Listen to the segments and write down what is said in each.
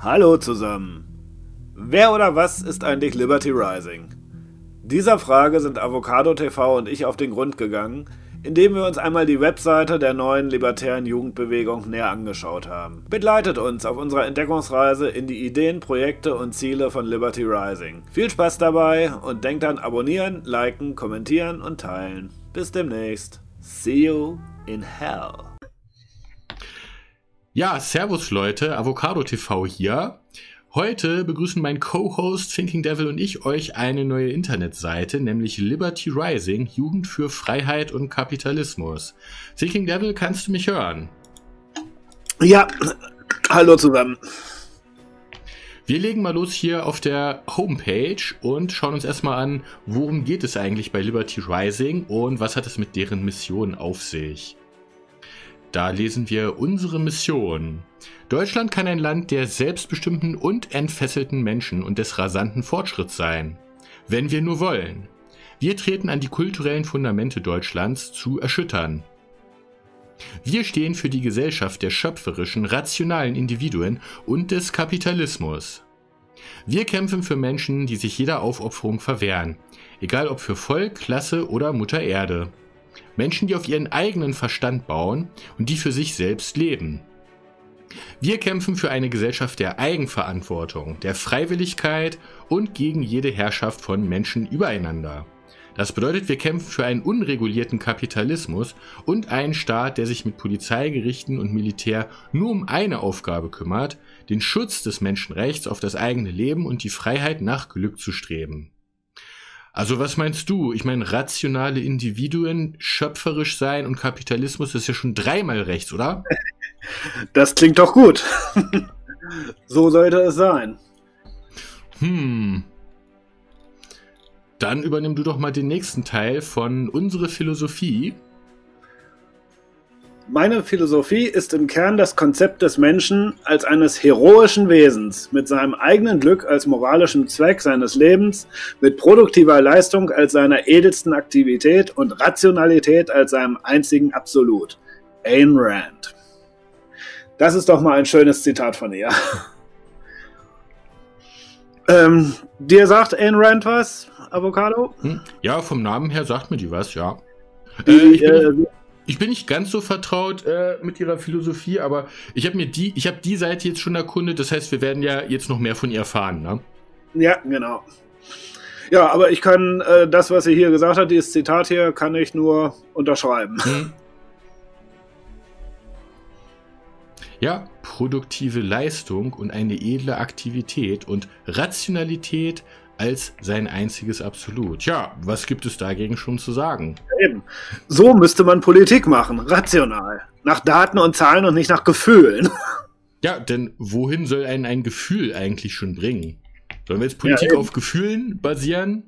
Hallo zusammen. Wer oder was ist eigentlich Liberty Rising? Dieser Frage sind Avocado TV und ich auf den Grund gegangen, indem wir uns einmal die Webseite der neuen libertären Jugendbewegung näher angeschaut haben. Begleitet uns auf unserer Entdeckungsreise in die Ideen, Projekte und Ziele von Liberty Rising. Viel Spaß dabei und denkt an abonnieren, liken, kommentieren und teilen. Bis demnächst. See you in hell. Ja, servus Leute, Avocado TV hier. Heute begrüßen mein Co-Host Thinking Devil und ich euch eine neue Internetseite, nämlich Liberty Rising, Jugend für Freiheit und Kapitalismus. Thinking Devil, kannst du mich hören? Ja, hallo zusammen. Wir legen mal los hier auf der Homepage und schauen uns erstmal an, worum geht es eigentlich bei Liberty Rising und was hat es mit deren Mission auf sich. Da lesen wir unsere Mission. Deutschland kann ein Land der selbstbestimmten und entfesselten Menschen und des rasanten Fortschritts sein. Wenn wir nur wollen. Wir treten an, die kulturellen Fundamente Deutschlands zu erschüttern. Wir stehen für die Gesellschaft der schöpferischen, rationalen Individuen und des Kapitalismus. Wir kämpfen für Menschen, die sich jeder Aufopferung verwehren, egal ob für Volk, Klasse oder Mutter Erde. Menschen, die auf ihren eigenen Verstand bauen und die für sich selbst leben. Wir kämpfen für eine Gesellschaft der Eigenverantwortung, der Freiwilligkeit und gegen jede Herrschaft von Menschen übereinander. Das bedeutet, wir kämpfen für einen unregulierten Kapitalismus und einen Staat, der sich mit Polizeigerichten und Militär nur um eine Aufgabe kümmert, den Schutz des Menschenrechts auf das eigene Leben und die Freiheit nach Glück zu streben. Also was meinst du? Ich meine, rationale Individuen, schöpferisch sein und Kapitalismus ist ja schon dreimal rechts, oder? Das klingt doch gut. So sollte es sein. Dann übernimm du doch mal den nächsten Teil von unserer Philosophie. Meine Philosophie ist im Kern das Konzept des Menschen als eines heroischen Wesens, mit seinem eigenen Glück als moralischem Zweck seines Lebens, mit produktiver Leistung als seiner edelsten Aktivität und Rationalität als seinem einzigen Absolut. Ayn Rand. Das ist doch mal ein schönes Zitat von ihr. Dir sagt Ayn Rand was, Avocado? Ja, vom Namen her sagt mir die was, ja. Ich bin nicht ganz so vertraut mit ihrer Philosophie, aber ich habe die Seite jetzt schon erkundet, das heißt, wir werden ja jetzt noch mehr von ihr erfahren, ne? Ja, genau. Ja, aber ich kann das, was sie hier gesagt hat, dieses Zitat hier, kann ich nur unterschreiben. Ja, produktive Leistung und eine edle Aktivität und Rationalität als sein einziges Absolut. Ja, was gibt es dagegen schon zu sagen? Eben. So müsste man Politik machen, rational. Nach Daten und Zahlen und nicht nach Gefühlen. Ja, denn wohin soll einen ein Gefühl eigentlich schon bringen? Sollen wir jetzt Politik auf Gefühlen basieren?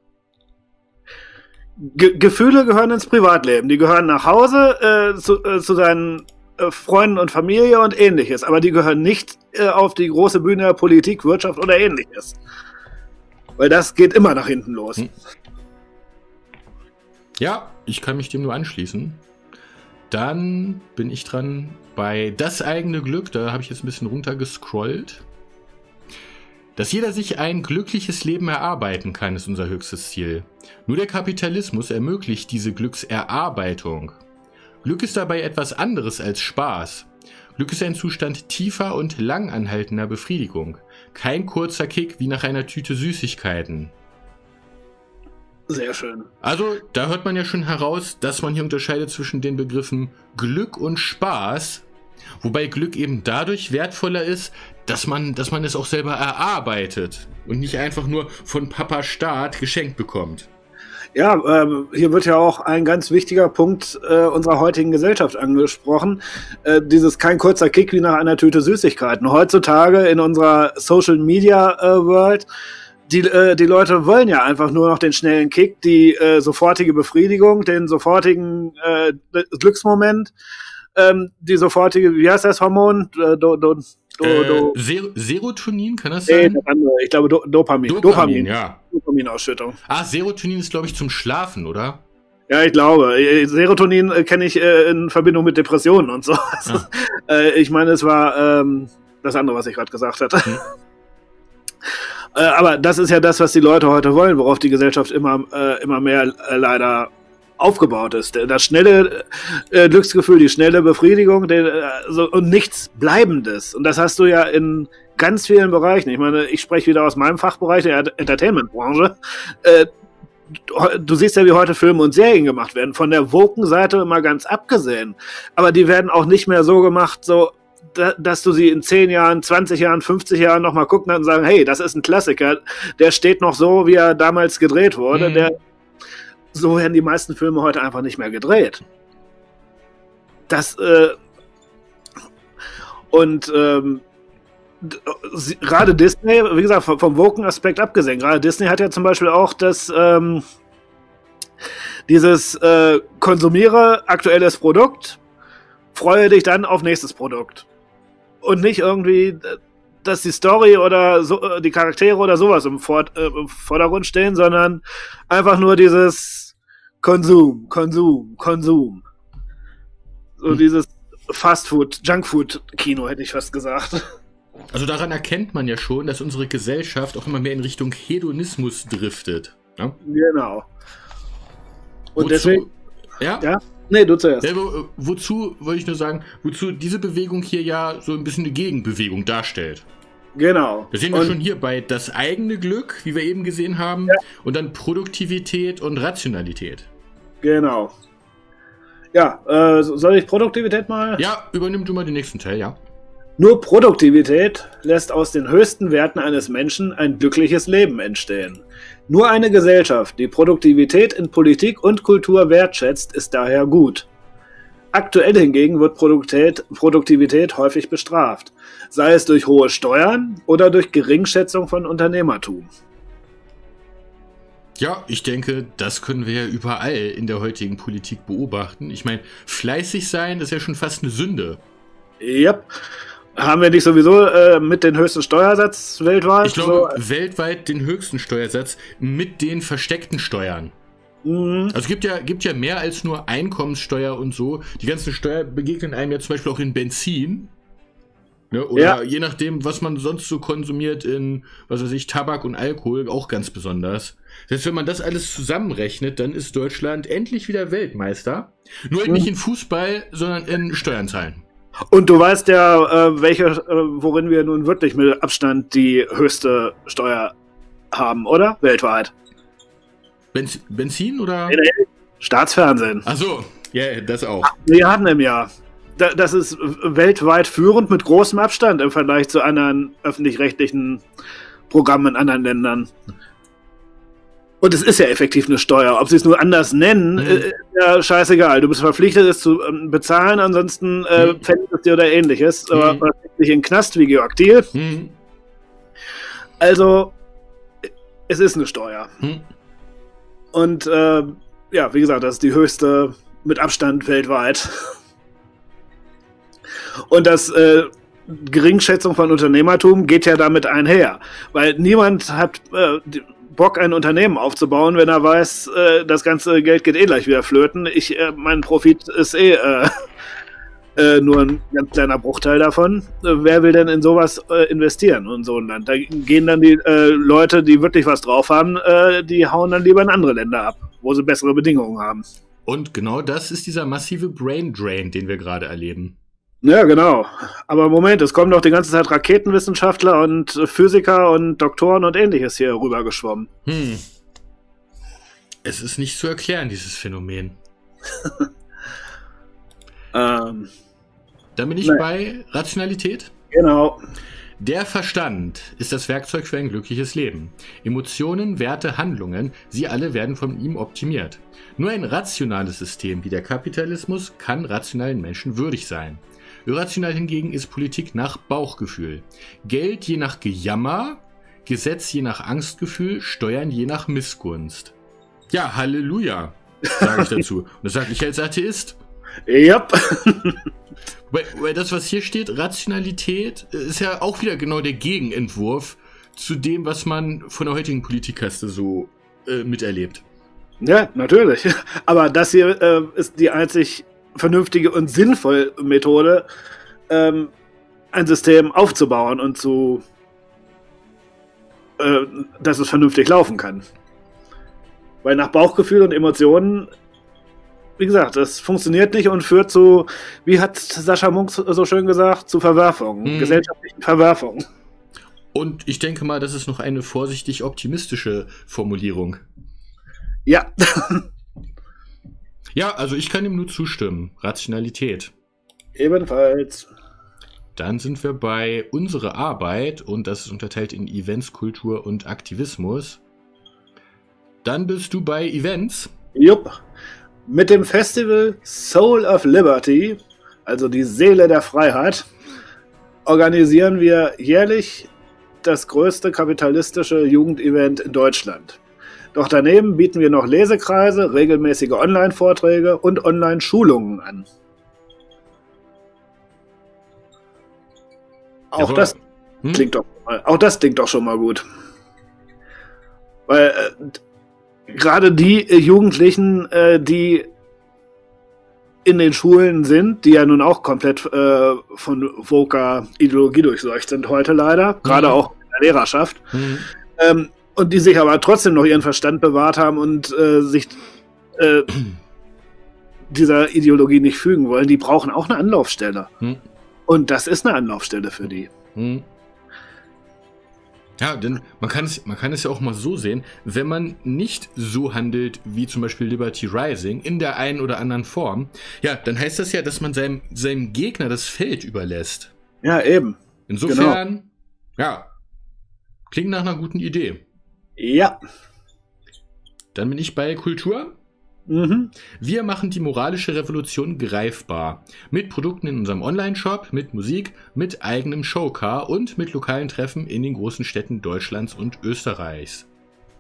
Gefühle gehören ins Privatleben. Die gehören nach Hause zu seinen Freunden und Familie und ähnliches. Aber die gehören nicht auf die große Bühne der Politik, Wirtschaft oder ähnliches. Weil das geht immer nach hinten los. Ja, ich kann mich dem nur anschließen. Dann bin ich dran bei Das eigene Glück. Da habe ich jetzt ein bisschen runtergescrollt. Dass jeder sich ein glückliches Leben erarbeiten kann, ist unser höchstes Ziel. Nur der Kapitalismus ermöglicht diese Glückserarbeitung. Glück ist dabei etwas anderes als Spaß. Glück ist ein Zustand tiefer und langanhaltender Befriedigung. Kein kurzer Kick wie nach einer Tüte Süßigkeiten. Sehr schön. Also, da hört man ja schon heraus, dass man hier unterscheidet zwischen den Begriffen Glück und Spaß. Wobei Glück eben dadurch wertvoller ist, dass man es auch selber erarbeitet und nicht einfach nur von Papa Staat geschenkt bekommt. Ja, hier wird ja auch ein ganz wichtiger Punkt unserer heutigen Gesellschaft angesprochen. Dieses kein kurzer Kick wie nach einer Tüte Süßigkeiten. Heutzutage in unserer Social Media World, die Leute wollen ja einfach nur noch den schnellen Kick, die sofortige Befriedigung, den sofortigen Glücksmoment, die sofortige, wie heißt das Hormon? Serotonin, kann das sein? Ich glaube Dopamin, ja. Dopaminausschüttung. Serotonin ist, glaube ich, zum Schlafen, oder? Ja, ich glaube. Serotonin kenne ich in Verbindung mit Depressionen und so. Ja. Ich meine, es war das andere, was ich gerade gesagt hatte. Aber das ist ja das, was die Leute heute wollen, worauf die Gesellschaft immer mehr leider aufgebaut ist. Das schnelle Glücksgefühl, die schnelle Befriedigung und nichts Bleibendes. Und das hast du ja in ganz vielen Bereichen. Ich meine, ich spreche wieder aus meinem Fachbereich, der Entertainment-Branche. Du siehst ja, wie heute Filme und Serien gemacht werden, von der Woken-Seite mal ganz abgesehen. Aber die werden auch nicht mehr so gemacht, so dass du sie in 10 Jahren, 20 Jahren, 50 Jahren nochmal gucken kannst und sagen, hey, das ist ein Klassiker, der steht noch so, wie er damals gedreht wurde. So werden die meisten Filme heute einfach nicht mehr gedreht. Gerade Disney, wie gesagt, vom Woken-Aspekt abgesehen, gerade Disney hat ja zum Beispiel auch dieses konsumiere aktuelles Produkt, freue dich dann auf nächstes Produkt. Und nicht irgendwie, dass die Story oder so, die Charaktere oder sowas im Vordergrund stehen, sondern einfach nur dieses Konsum. So dieses Fastfood, Junkfood-Kino, hätte ich fast gesagt. Also daran erkennt man ja schon, dass unsere Gesellschaft auch immer mehr in Richtung Hedonismus driftet. Ja? Genau. Und deswegen... Ja? Nee, du zuerst. Wozu, wollte ich nur sagen, wozu diese Bewegung hier ja so ein bisschen eine Gegenbewegung darstellt. Genau. Das sehen wir schon hier bei das eigene Glück, wie wir eben gesehen haben, und dann Produktivität und Rationalität. Genau. Ja, soll ich Produktivität mal? Ja, übernimm du mal den nächsten Teil, ja. Nur Produktivität lässt aus den höchsten Werten eines Menschen ein glückliches Leben entstehen. Nur eine Gesellschaft, die Produktivität in Politik und Kultur wertschätzt, ist daher gut. Aktuell hingegen wird Produktivität häufig bestraft, sei es durch hohe Steuern oder durch Geringschätzung von Unternehmertum. Ja, ich denke, das können wir ja überall in der heutigen Politik beobachten. Ich meine, fleißig sein ist ja schon fast eine Sünde. Yep. Haben wir nicht sowieso mit den höchsten Steuersatz weltweit? Ich glaube, weltweit den höchsten Steuersatz mit den versteckten Steuern. Also es gibt ja mehr als nur Einkommenssteuer und so. Die ganzen Steuern begegnen einem ja zum Beispiel auch in Benzin. Ne? Oder je nachdem, was man sonst so konsumiert in, was weiß ich, Tabak und Alkohol, auch ganz besonders. Selbst wenn man das alles zusammenrechnet, dann ist Deutschland endlich wieder Weltmeister. Nur halt nicht in Fußball, sondern in Steuern zahlen. Und du weißt ja, worin wir nun wirklich mit Abstand die höchste Steuer haben, oder? Weltweit. Benzin oder? Staatsfernsehen. Ach so, ja, das auch. 8 Milliarden im Jahr. Das ist weltweit führend mit großem Abstand im Vergleich zu anderen öffentlich-rechtlichen Programmen in anderen Ländern. Und es ist ja effektiv eine Steuer. Ob sie es nur anders nennen, ist ja scheißegal. Du bist verpflichtet, es zu bezahlen, ansonsten fällt es dir oder ähnliches. Aber nicht in den Knast wie Georg Thiel. Also, es ist eine Steuer. Und ja, wie gesagt, das ist die höchste mit Abstand weltweit. Und das Geringschätzung von Unternehmertum geht ja damit einher. Weil niemand hat Bock, ein Unternehmen aufzubauen, wenn er weiß, das ganze Geld geht gleich wieder flöten. Mein Profit ist nur ein ganz kleiner Bruchteil davon. Wer will denn in sowas investieren und so ein Land? Da gehen dann die Leute, die wirklich was drauf haben, die hauen dann lieber in andere Länder ab, wo sie bessere Bedingungen haben. Und genau das ist dieser massive Brain Drain, den wir gerade erleben. Ja, genau. Aber Moment, es kommen doch die ganze Zeit Raketenwissenschaftler und Physiker und Doktoren und Ähnliches hier rübergeschwommen. Es ist nicht zu erklären, dieses Phänomen. Dann bin ich bei Rationalität. Genau. Der Verstand ist das Werkzeug für ein glückliches Leben. Emotionen, Werte, Handlungen, sie alle werden von ihm optimiert. Nur ein rationales System wie der Kapitalismus kann rationalen Menschen würdig sein. Irrational hingegen ist Politik nach Bauchgefühl. Geld je nach Gejammer, Gesetz je nach Angstgefühl, Steuern je nach Missgunst. Ja, Halleluja, sage ich dazu. Und das sage ich als Atheist. Yep. Weil das, was hier steht, Rationalität, ist ja auch wieder genau der Gegenentwurf zu dem, was man von der heutigen Politikkaste so miterlebt. Ja, natürlich. Aber das hier ist die einzig vernünftige und sinnvolle Methode, ein System aufzubauen und dass es vernünftig laufen kann. Weil nach Bauchgefühl und Emotionen, wie gesagt, das funktioniert nicht und führt zu, wie hat Sascha Munk so schön gesagt, zu Verwerfungen, gesellschaftlichen Verwerfungen. Und ich denke mal, das ist noch eine vorsichtig optimistische Formulierung. Ja. Ja, also ich kann ihm nur zustimmen. Rationalität. Ebenfalls. Dann sind wir bei unserer Arbeit und das ist unterteilt in Events, Kultur und Aktivismus. Dann bist du bei Events. Jupp. Mit dem Festival Soul of Liberty, also die Seele der Freiheit, organisieren wir jährlich das größte kapitalistische Jugendevent in Deutschland. Doch daneben bieten wir noch Lesekreise, regelmäßige Online-Vorträge und Online-Schulungen an. Auch das klingt doch schon mal gut. Weil gerade die Jugendlichen, die in den Schulen sind, die ja nun auch komplett von woker Ideologie durchseucht sind heute leider, gerade auch in der Lehrerschaft, und die sich aber trotzdem noch ihren Verstand bewahrt haben und sich dieser Ideologie nicht fügen wollen, die brauchen auch eine Anlaufstelle. Und das ist eine Anlaufstelle für die. Ja, denn man kann es ja auch mal so sehen, wenn man nicht so handelt wie zum Beispiel Liberty Rising in der einen oder anderen Form, ja, dann heißt das ja, dass man seinem Gegner das Feld überlässt. Ja, eben. Insofern, ja, klingt nach einer guten Idee. Ja. Dann bin ich bei Kultur. Wir machen die moralische Revolution greifbar. Mit Produkten in unserem Online-Shop, mit Musik, mit eigenem Showcar und mit lokalen Treffen in den großen Städten Deutschlands und Österreichs.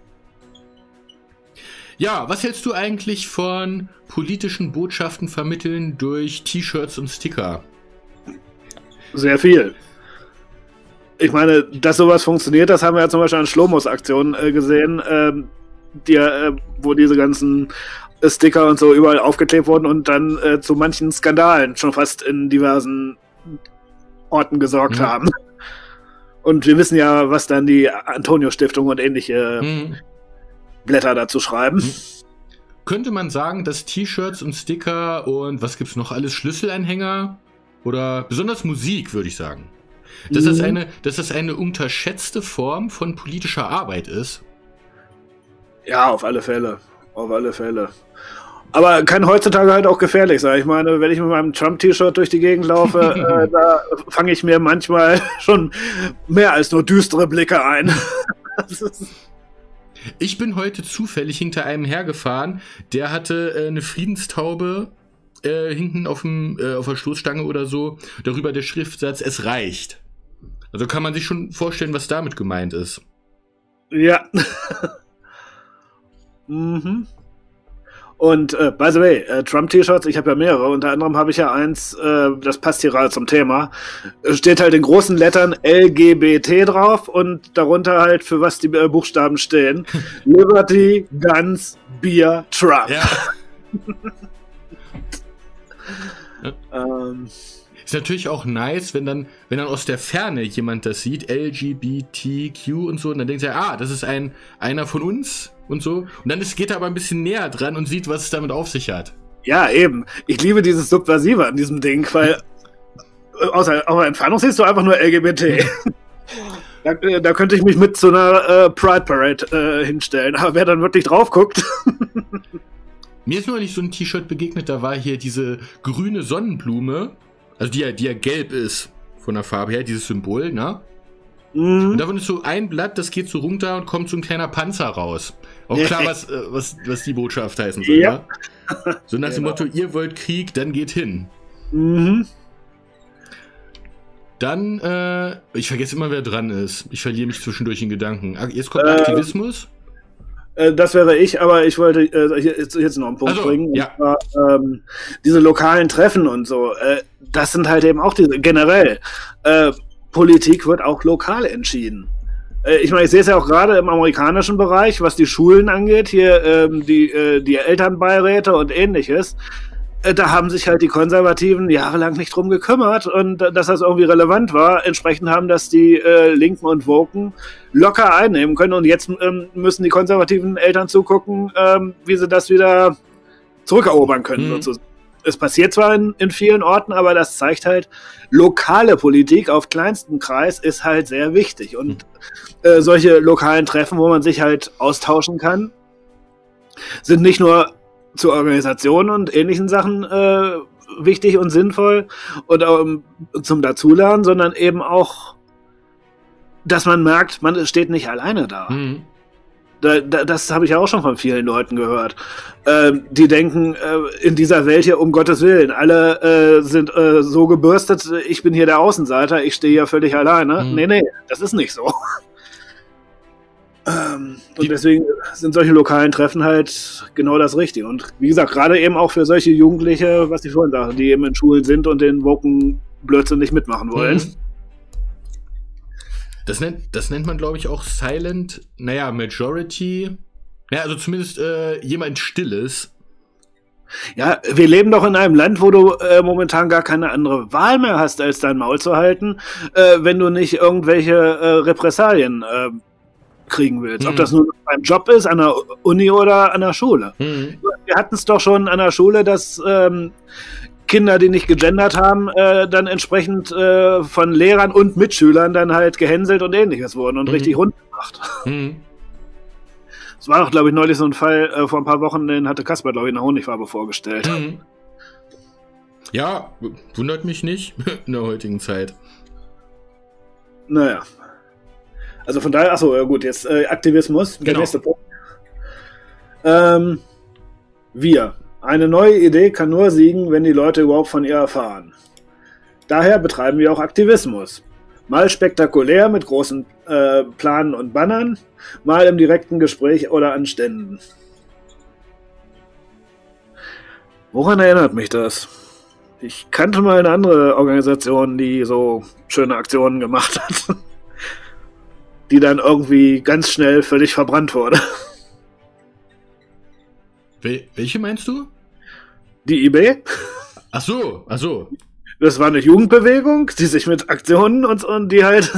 Ja, was hältst du eigentlich von politischen Botschaften vermitteln durch T-Shirts und Sticker? Sehr viel. Ich meine, dass sowas funktioniert, das haben wir ja zum Beispiel an Schlomos-Aktionen gesehen, wo diese ganzen Sticker und so überall aufgeklebt wurden und dann zu manchen Skandalen schon fast in diversen Orten gesorgt haben. Und wir wissen ja, was dann die Antonio-Stiftung und ähnliche Blätter dazu schreiben. Könnte man sagen, dass T-Shirts und Sticker und was gibt's noch alles, Schlüsselanhänger oder besonders Musik, würde ich sagen, dass das eine unterschätzte Form von politischer Arbeit ist? Ja, auf alle Fälle. Auf alle Fälle. Aber kann heutzutage halt auch gefährlich sein. Ich meine, wenn ich mit meinem Trump-T-Shirt durch die Gegend laufe, da fange ich mir manchmal schon mehr als nur düstere Blicke ein. Ich bin heute zufällig hinter einem hergefahren, der hatte eine Friedenstaube hinten auf der Stoßstange oder so, darüber der Schriftsatz, es reicht. Also kann man sich schon vorstellen, was damit gemeint ist. Ja. Und by the way, Trump-T-Shirts, ich habe ja mehrere, unter anderem habe ich ja eins, das passt hier gerade zum Thema, steht halt in großen Lettern LGBT drauf und darunter halt, für was die Buchstaben stehen. Liberty, Guns, Beer, Trump. Ja. Ist natürlich auch nice, wenn dann aus der Ferne jemand das sieht, LGBTQ und so, und dann denkt er, das ist einer von uns und so. Und dann geht er aber ein bisschen näher dran und sieht, was es damit auf sich hat. Ja, eben. Ich liebe dieses Subversive an diesem Ding, weil aus der Entfernung siehst du einfach nur LGBT. Da könnte ich mich mit zu einer Pride Parade hinstellen. Aber wer dann wirklich drauf guckt... Mir ist neulich so ein T-Shirt begegnet, da war hier diese grüne Sonnenblume, also die ja gelb ist von der Farbe her, dieses Symbol, ne? Und davon ist so ein Blatt, das geht so runter und kommt so ein kleiner Panzer raus. Auch klar, was die Botschaft heißen soll, ja. Ne? So nach dem Motto, ihr wollt Krieg, dann geht hin. Dann, ich vergesse immer, wer dran ist. Ich verliere mich zwischendurch in Gedanken. Jetzt kommt Aktivismus. Das wäre ich, aber ich wollte jetzt noch einen Punkt bringen. Ja. Und zwar, diese lokalen Treffen und so, das sind halt eben auch diese, generell, Politik wird auch lokal entschieden. Ich meine, ich sehe es ja auch gerade im amerikanischen Bereich, was die Schulen angeht, hier die Elternbeiräte und ähnliches. da haben sich halt die Konservativen jahrelang nicht drum gekümmert und dass das irgendwie relevant war. Entsprechend haben das die Linken und Woken locker einnehmen können und jetzt müssen die konservativen Eltern zugucken, wie sie das wieder zurückerobern können. Sozusagen. Es passiert zwar in vielen Orten, aber das zeigt halt, lokale Politik auf kleinstem Kreis ist halt sehr wichtig und solche lokalen Treffen, wo man sich halt austauschen kann, sind nicht nur zur Organisation und ähnlichen Sachen wichtig und sinnvoll und zum Dazulernen, sondern eben auch, dass man merkt, man steht nicht alleine da. Das habe ich ja auch schon von vielen Leuten gehört. Die denken, in dieser Welt hier, um Gottes Willen, alle sind so gebürstet, ich bin hier der Außenseiter, ich stehe hier völlig alleine. Nee, das ist nicht so. Und deswegen sind solche lokalen Treffen halt genau das Richtige. Und wie gesagt, gerade eben auch für solche Jugendliche, was ich vorhin sagte, die eben in Schulen sind und den woken Blödsinn nicht mitmachen wollen. Das nennt man, glaube ich, auch Silent, Majority. Ja, also zumindest jemand Stilles. Ja, wir leben doch in einem Land, wo du momentan gar keine andere Wahl mehr hast, als dein Maul zu halten, wenn du nicht irgendwelche Repressalien kriegen willst. Ob das nun beim Job ist, an der Uni oder an der Schule. Wir hatten es doch schon an der Schule, dass Kinder, die nicht gegendert haben, dann entsprechend von Lehrern und Mitschülern dann halt gehänselt und ähnliches wurden und richtig rund gemacht. Es war doch, glaube ich, neulich so ein Fall vor ein paar Wochen, den hatte Kasper, glaube ich, in der Honigfarbe vorgestellt. Ja, wundert mich nicht in der heutigen Zeit. Naja. Also von daher, achso, ja gut, jetzt Aktivismus, der nächste Punkt. Eine neue Idee kann nur siegen, wenn die Leute überhaupt von ihr erfahren. Daher betreiben wir auch Aktivismus. Mal spektakulär mit großen Planen und Bannern, mal im direkten Gespräch oder an Ständen. Woran erinnert mich das? Ich kannte mal eine andere Organisation, die so schöne Aktionen gemacht hat, die dann irgendwie ganz schnell völlig verbrannt wurde. Welche meinst du? Die IB. Ach so. Das war eine Jugendbewegung, die sich mit Aktionen und die halt...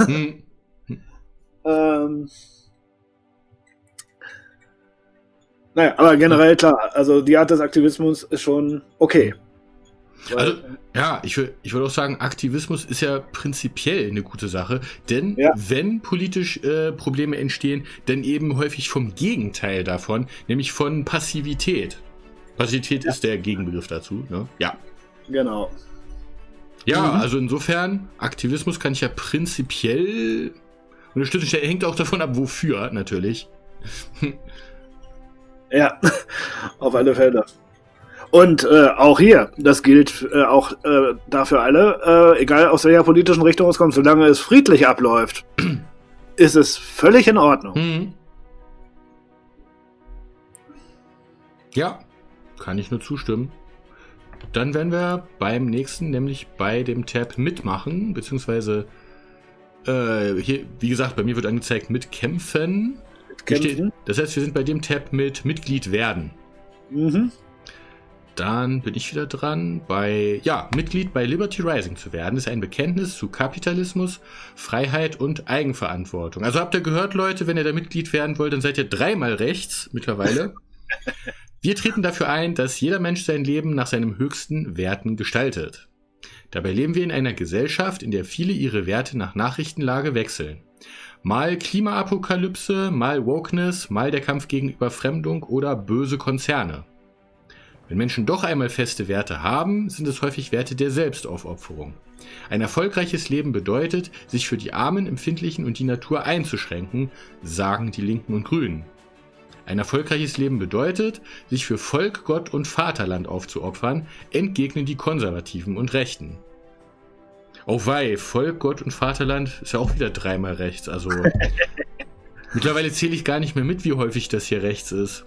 Naja, aber generell klar, also die Art des Aktivismus ist schon okay. Also, ja, ich würde auch sagen, Aktivismus ist ja prinzipiell eine gute Sache, denn wenn politisch Probleme entstehen, dann eben häufig vom Gegenteil davon, nämlich von Passivität. Passivität ist der Gegenbegriff dazu, ne? Ja. Genau. Ja, also insofern, Aktivismus kann ich ja prinzipiell unterstützen. Hängt auch davon ab, wofür, natürlich. Ja, auf alle Fälle. Und auch hier, das gilt auch dafür alle, egal aus welcher politischen Richtung es kommt, solange es friedlich abläuft, ist es völlig in Ordnung. Ja, kann ich nur zustimmen. Dann werden wir beim nächsten, nämlich bei dem Tab Mitmachen, beziehungsweise hier, wie gesagt, bei mir wird angezeigt Mitkämpfen. Das heißt, wir sind bei dem Tab mit Mitglied werden. Dann bin ich wieder dran, Mitglied bei Liberty Rising zu werden, ist ein Bekenntnis zu Kapitalismus, Freiheit und Eigenverantwortung. Also habt ihr gehört, Leute, wenn ihr da Mitglied werden wollt, dann seid ihr dreimal rechts mittlerweile. Wir treten dafür ein, dass jeder Mensch sein Leben nach seinen höchsten Werten gestaltet. Dabei leben wir in einer Gesellschaft, in der viele ihre Werte nach Nachrichtenlage wechseln. Mal Klimaapokalypse, mal Wokeness, mal der Kampf gegen Überfremdung oder böse Konzerne. Wenn Menschen doch einmal feste Werte haben, sind es häufig Werte der Selbstaufopferung. Ein erfolgreiches Leben bedeutet, sich für die Armen, Empfindlichen und die Natur einzuschränken, sagen die Linken und Grünen. Ein erfolgreiches Leben bedeutet, sich für Volk, Gott und Vaterland aufzuopfern, entgegnen die Konservativen und Rechten. Oh wei, Volk, Gott und Vaterland ist ja auch wieder dreimal rechts. Also mittlerweile zähle ich gar nicht mehr mit, wie häufig das hier rechts ist.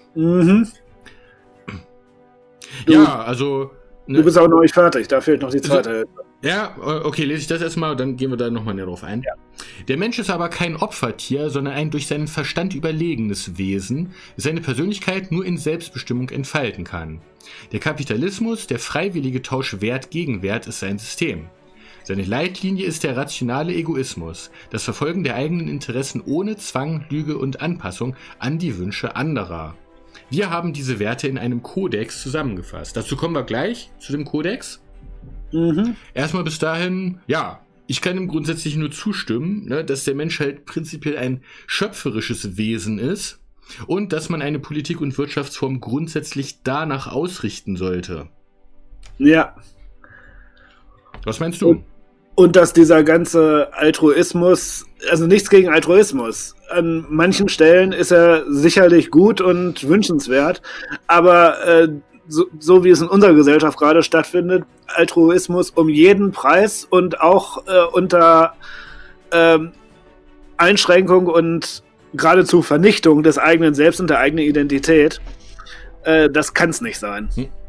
Ja, also... Du bist auch noch nicht fertig, da fehlt noch die zweite Hälfte. Ja, okay, lese ich das erstmal, dann gehen wir da nochmal näher drauf ein. Der Mensch ist aber kein Opfertier, sondern ein durch seinen Verstand überlegenes Wesen, das seine Persönlichkeit nur in Selbstbestimmung entfalten kann. Der Kapitalismus, der freiwillige Tausch Wert gegen Wert, ist sein System. Seine Leitlinie ist der rationale Egoismus, das Verfolgen der eigenen Interessen ohne Zwang, Lüge und Anpassung an die Wünsche anderer. Wir haben diese Werte in einem Kodex zusammengefasst. Dazu kommen wir gleich, zu dem Kodex. Erstmal bis dahin, ja, ich kann ihm grundsätzlich nur zustimmen, ne, dass der Mensch halt prinzipiell ein schöpferisches Wesen ist und dass man eine Politik- und Wirtschaftsform grundsätzlich danach ausrichten sollte. Ja. Was meinst du? Und dass dieser ganze Altruismus, also nichts gegen Altruismus, an manchen Stellen ist er sicherlich gut und wünschenswert, aber so wie es in unserer Gesellschaft gerade stattfindet, Altruismus um jeden Preis und auch unter Einschränkung und geradezu Vernichtung des eigenen Selbst und der eigenen Identität, das kann es nicht sein.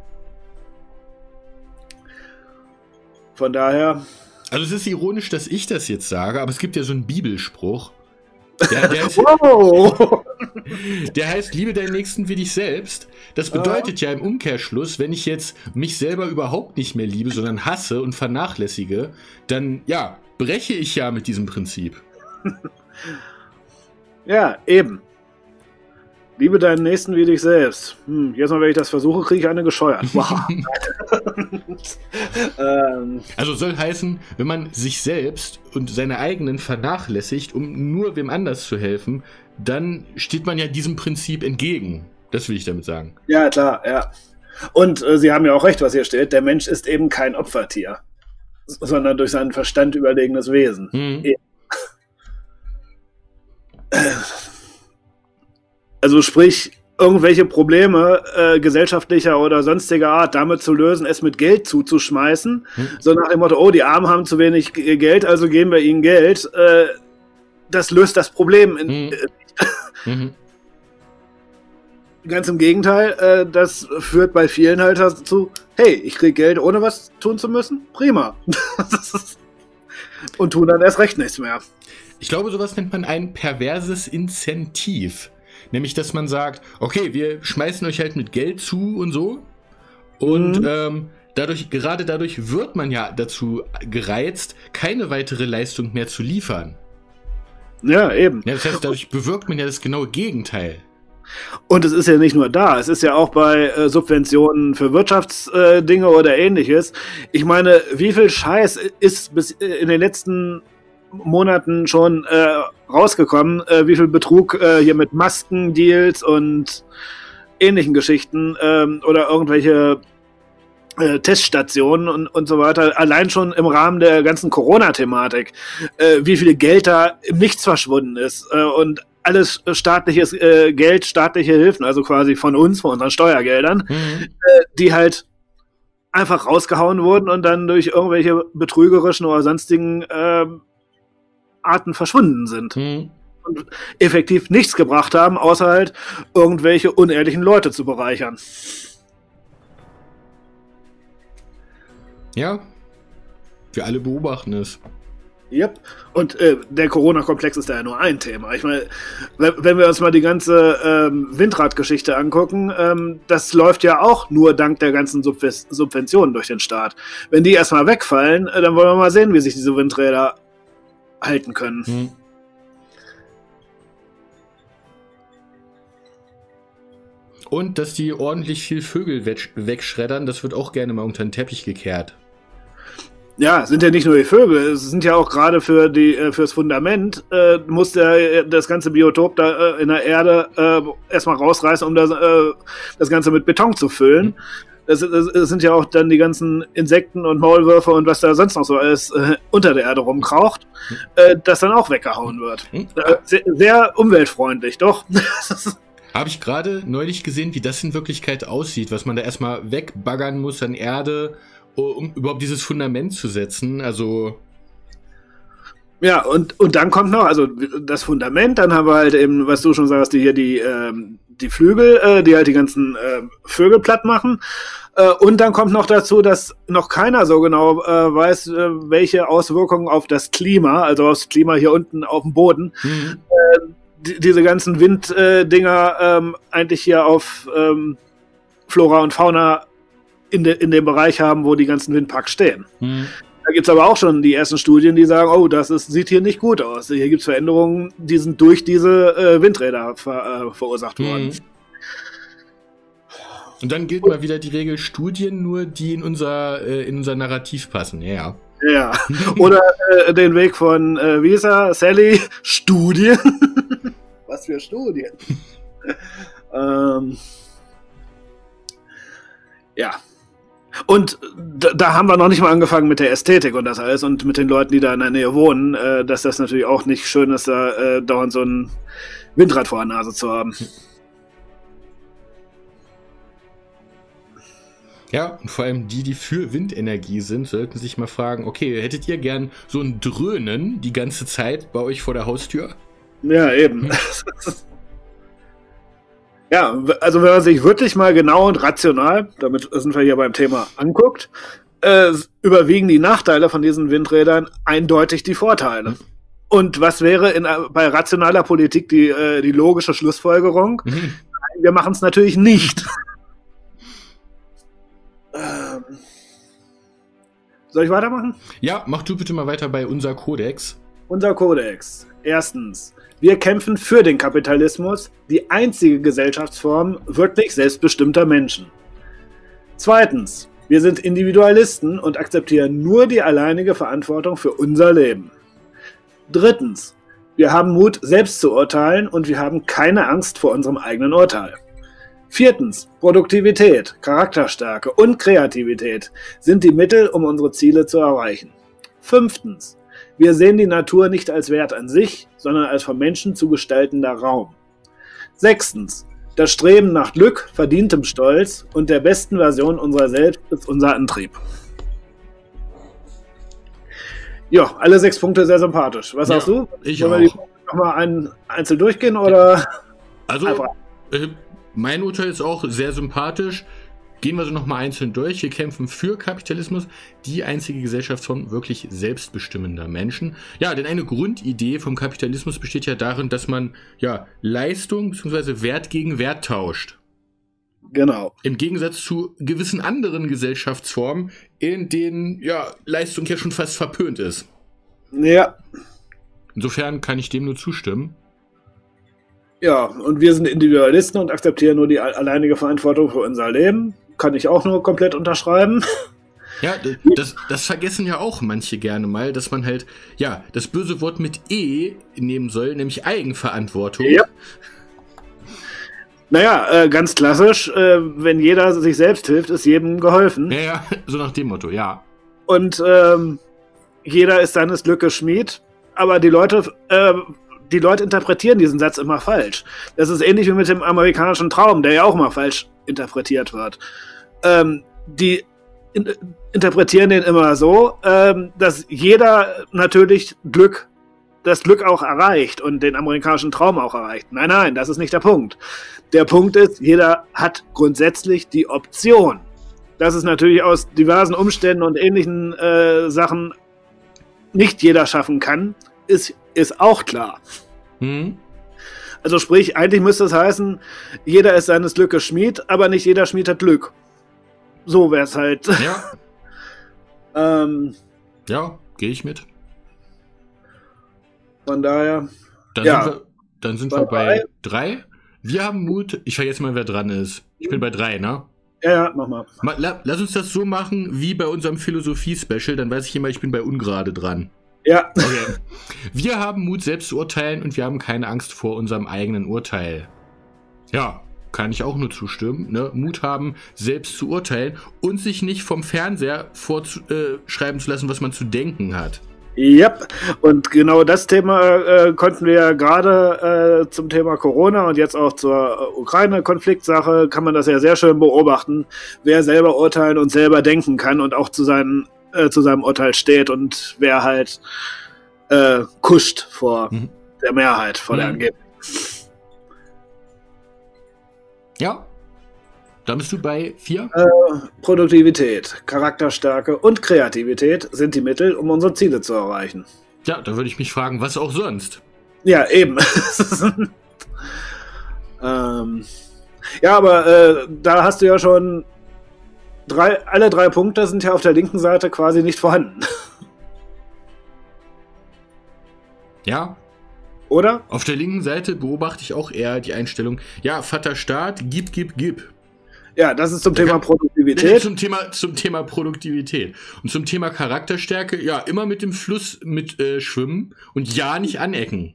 Von daher... Also es ist ironisch, dass ich das jetzt sage, aber es gibt ja so einen Bibelspruch. Der heißt, liebe deinen Nächsten wie dich selbst. Das bedeutet ja im Umkehrschluss, wenn ich jetzt mich selber überhaupt nicht mehr liebe, sondern hasse und vernachlässige, dann, ja, breche ich ja mit diesem Prinzip. Ja, eben. Liebe deinen Nächsten wie dich selbst. Jetzt mal, wenn ich das versuche, kriege ich eine gescheuert. Wow. Also soll heißen, wenn man sich selbst und seine eigenen vernachlässigt, um nur wem anders zu helfen, dann steht man ja diesem Prinzip entgegen. Das will ich damit sagen. Ja, klar, ja. Und Sie haben ja auch recht, was hier steht. Der Mensch ist eben kein Opfertier, sondern durch seinen Verstand überlegenes Wesen. Also sprich, irgendwelche Probleme gesellschaftlicher oder sonstiger Art damit zu lösen, es mit Geld zuzuschmeißen, so nach dem Motto, oh, die Armen haben zu wenig Geld, also geben wir ihnen Geld, das löst das Problem nicht. Ganz im Gegenteil, das führt bei vielen halt dazu, hey, ich krieg Geld, ohne was tun zu müssen, prima. Und tun dann erst recht nichts mehr. Ich glaube, sowas nennt man ein perverses Incentiv. Nämlich, dass man sagt, okay, wir schmeißen euch halt mit Geld zu und so. Und gerade dadurch wird man ja dazu gereizt, keine weitere Leistung mehr zu liefern. Ja, eben. Ja, das heißt, dadurch bewirkt man ja das genaue Gegenteil. Und es ist ja nicht nur da, es ist ja auch bei Subventionen für Wirtschaftsdinge oder ähnliches. Ich meine, wie viel Scheiß ist bis in den letzten Monaten schon rausgekommen, wie viel Betrug hier mit Maskendeals und ähnlichen Geschichten oder irgendwelche Teststationen und so weiter, allein schon im Rahmen der ganzen Corona-Thematik, wie viel Geld da im Nichts verschwunden ist und alles staatliches Geld, staatliche Hilfen, also quasi von uns, von unseren Steuergeldern, die halt einfach rausgehauen wurden und dann durch irgendwelche betrügerischen oder sonstigen Arten verschwunden sind. Und effektiv nichts gebracht haben, außer halt irgendwelche unehrlichen Leute zu bereichern. Ja, wir alle beobachten es. Yep. Und der Corona-Komplex ist da ja nur ein Thema. Ich meine, wenn wir uns mal die ganze Windradgeschichte angucken, das läuft ja auch nur dank der ganzen Subventionen durch den Staat. Wenn die erstmal wegfallen, dann wollen wir mal sehen, wie sich diese Windräder halten können. Und dass die ordentlich viel Vögel wegschreddern, das wird auch gerne mal unter den Teppich gekehrt. Ja, sind ja nicht nur die Vögel, es sind ja auch gerade fürs Fundament, muss das ganze Biotop da in der Erde erstmal rausreißen, um das Ganze mit Beton zu füllen. Das sind ja auch dann die ganzen Insekten und Maulwürfe und was da sonst noch so alles unter der Erde rumkraucht, das dann auch weggehauen wird. Sehr umweltfreundlich, doch. Habe ich gerade neulich gesehen, wie das in Wirklichkeit aussieht, was man da erstmal wegbaggern muss an Erde, um überhaupt dieses Fundament zu setzen. Also Ja, und dann kommt noch, also das Fundament, dann haben wir halt eben, was du schon sagst, die Flügel, die halt die ganzen Vögel platt machen. Und dann kommt noch dazu, dass noch keiner so genau weiß, welche Auswirkungen auf das Klima, also aufs Klima hier unten auf dem Boden, diese ganzen Winddinger eigentlich hier auf Flora und Fauna in dem Bereich haben, wo die ganzen Windparks stehen. Da gibt es aber auch schon die ersten Studien, die sagen, oh, sieht hier nicht gut aus. Hier gibt es Veränderungen, die sind durch diese Windräder verursacht worden. Und dann gilt mal wieder die Regel, Studien nur, die in unser Narrativ passen. Ja. Ja. Oder den Weg von, wie ist er, Sally, Studien. Was für Studien. Ja. Und da haben wir noch nicht mal angefangen mit der Ästhetik und das alles und mit den Leuten, die da in der Nähe wohnen, dass das natürlich auch nicht schön ist, da dauernd so ein Windrad vor der Nase zu haben. Ja, und vor allem die für Windenergie sind, sollten sich mal fragen, okay, hättet ihr gern so ein Dröhnen die ganze Zeit bei euch vor der Haustür? Ja, eben. Ja, also wenn man sich wirklich mal genau und rational, damit sind wir hier beim Thema, anguckt, überwiegen die Nachteile von diesen Windrädern eindeutig die Vorteile. Und was wäre bei rationaler Politik die logische Schlussfolgerung? Nein, wir machen es natürlich nicht. Soll ich weitermachen? Ja, mach du bitte mal weiter bei unser Kodex. Unser Kodex. Erstens, wir kämpfen für den Kapitalismus, die einzige Gesellschaftsform wirklich selbstbestimmter Menschen. Zweitens, wir sind Individualisten und akzeptieren nur die alleinige Verantwortung für unser Leben. Drittens, wir haben Mut, selbst zu urteilen und wir haben keine Angst vor unserem eigenen Urteil. Viertens, Produktivität, Charakterstärke und Kreativität sind die Mittel, um unsere Ziele zu erreichen. Fünftens, wir sehen die Natur nicht als Wert an sich, sondern als vom Menschen zu gestaltender Raum. Sechstens, das Streben nach Glück, verdientem Stolz und der besten Version unserer selbst ist unser Antrieb. Ja, alle 6 Punkte sehr sympathisch. Was sagst du? Ich Wollen auch. wir die Punkte nochmal einzeln durchgehen oder? Also, mein Urteil ist auch sehr sympathisch. Gehen wir so nochmal einzeln durch. Wir kämpfen für Kapitalismus, die einzige Gesellschaftsform wirklich selbstbestimmender Menschen. Ja, denn eine Grundidee vom Kapitalismus besteht ja darin, dass man ja Leistung bzw. Wert gegen Wert tauscht. Genau. Im Gegensatz zu gewissen anderen Gesellschaftsformen, in denen ja Leistung ja schon fast verpönt ist. Ja. Insofern kann ich dem nur zustimmen. Ja, und wir sind Individualisten und akzeptieren nur die alleinige Verantwortung für unser Leben. Kann ich auch nur komplett unterschreiben. Ja, das vergessen ja auch manche gerne mal, dass man halt, ja, das böse Wort mit E nehmen soll, nämlich Eigenverantwortung. Ja. Naja, ganz klassisch, wenn jeder sich selbst hilft, ist jedem geholfen. Ja, so nach dem Motto, ja. Und jeder ist seines Glückes Schmied, aber die Leute interpretieren diesen Satz immer falsch. Das ist ähnlich wie mit dem amerikanischen Traum, der ja auch mal falsch interpretiert wird. Die interpretieren den immer so, dass jeder natürlich das Glück auch erreicht und den amerikanischen Traum auch erreicht. Nein, das ist nicht der Punkt. Der Punkt ist, jeder hat grundsätzlich die Option. Dass es natürlich aus diversen Umständen und ähnlichen Sachen nicht jeder schaffen kann, ist auch klar. Also sprich, eigentlich müsste es heißen, jeder ist seines Glückes Schmied, aber nicht jeder Schmied hat Glück. So wäre es halt. Ja. Ja, gehe ich mit. Von daher. Dann sind wir bei 3. Wir haben Mut. Ich vergesse mal, wer dran ist. Ich bin bei 3, ne? Ja, mach mal. Lass uns das so machen wie bei unserem Philosophie-Special. Dann weiß ich immer, ich bin bei ungerade dran. Ja. Okay. Wir haben Mut, selbst zu urteilen und wir haben keine Angst vor unserem eigenen Urteil. Ja, kann ich auch nur zustimmen. Ne? Mut haben, selbst zu urteilen und sich nicht vom Fernseher vorschreiben zu lassen, was man zu denken hat. Ja, und genau das Thema konnten wir ja gerade zum Thema Corona und jetzt auch zur Ukraine-Konfliktsache, kann man das ja sehr schön beobachten, wer selber urteilen und selber denken kann und auch zu seinem Urteil steht und wer halt kuscht vor der Mehrheit, vor der Angebung. Ja. Da bist du bei 4? Produktivität, Charakterstärke und Kreativität sind die Mittel, um unsere Ziele zu erreichen. Ja, da würde ich mich fragen, was auch sonst? Ja, eben. Ja, aber da hast du ja schon alle 3 Punkte sind ja auf der linken Seite quasi nicht vorhanden. Ja. Oder? Auf der linken Seite beobachte ich auch eher die Einstellung, ja, Vaterstaat, gib. Ja, das ist zum Thema Produktivität. Zum Thema Produktivität. Und zum Thema Charakterstärke, ja, immer mit dem Fluss schwimmen und ja, nicht anecken.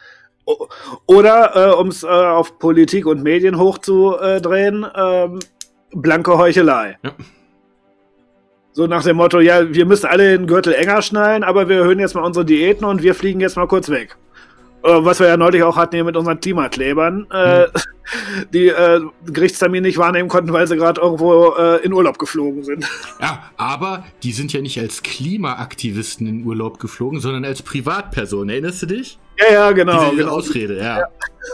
Oder, um es auf Politik und Medien hochzudrehen, blanke Heuchelei. Ja. So nach dem Motto, ja, wir müssen alle den Gürtel enger schnallen, aber wir erhöhen jetzt mal unsere Diäten und wir fliegen jetzt mal kurz weg. Was wir ja neulich auch hatten hier mit unseren Klimaklebern, die Gerichtstermin nicht wahrnehmen konnten, weil sie gerade irgendwo in Urlaub geflogen sind. Ja, aber die sind ja nicht als Klimaaktivisten in Urlaub geflogen, sondern als Privatpersonen. Erinnerst du dich? Ja, genau. Diese Ausrede, ja.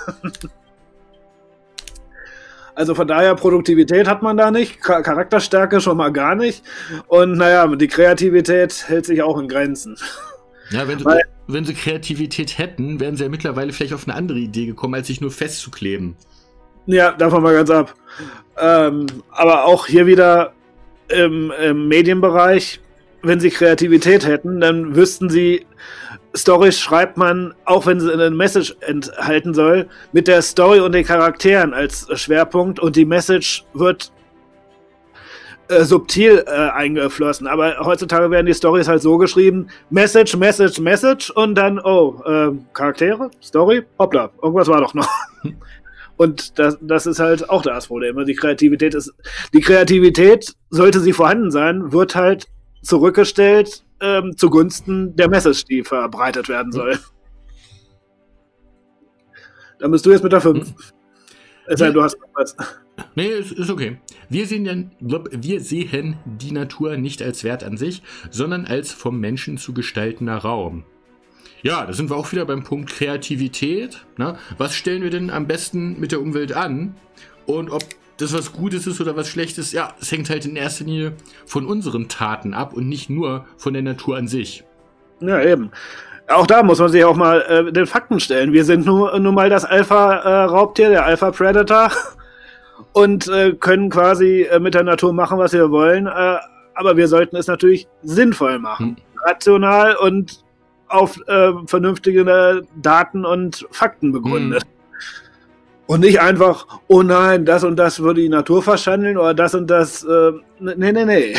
Also von daher, Produktivität hat man da nicht, Charakterstärke schon mal gar nicht. Und naja, die Kreativität hält sich auch in Grenzen. Ja, wenn sie Kreativität hätten, wären sie ja mittlerweile vielleicht auf eine andere Idee gekommen, als sich nur festzukleben. Ja, davon mal ganz ab. Aber auch hier wieder im Medienbereich, wenn sie Kreativität hätten, dann wüssten sie, Storys schreibt man, auch wenn sie eine Message enthalten soll, mit der Story und den Charakteren als Schwerpunkt und die Message wird subtil eingeflossen. Aber heutzutage werden die Storys halt so geschrieben, Message und dann, Charaktere, Story, hoppla, irgendwas war doch noch. Und das ist halt auch das Problem. Die Kreativität sollte sie vorhanden sein, wird halt zurückgestellt zugunsten der Message, die verbreitet werden soll. Dann bist du jetzt mit der 5. Du hast was. Nee, ist okay. Wir sehen die Natur nicht als Wert an sich, sondern als vom Menschen zu gestaltender Raum. Ja, da sind wir auch wieder beim Punkt Kreativität. Na? Was stellen wir denn am besten mit der Umwelt an? Und ob das was Gutes ist oder was Schlechtes, ja, es hängt halt in erster Linie von unseren Taten ab und nicht nur von der Natur an sich. Ja, eben. Auch da muss man sich auch mal den Fakten stellen. Wir sind nun mal das Alpha-Raubtier, der Alpha-Predator und können quasi mit der Natur machen, was wir wollen. Aber wir sollten es natürlich sinnvoll machen. Rational und auf vernünftige Daten und Fakten begründet. Und nicht einfach, oh nein, das und das würde die Natur verschandeln oder das und das. Nee.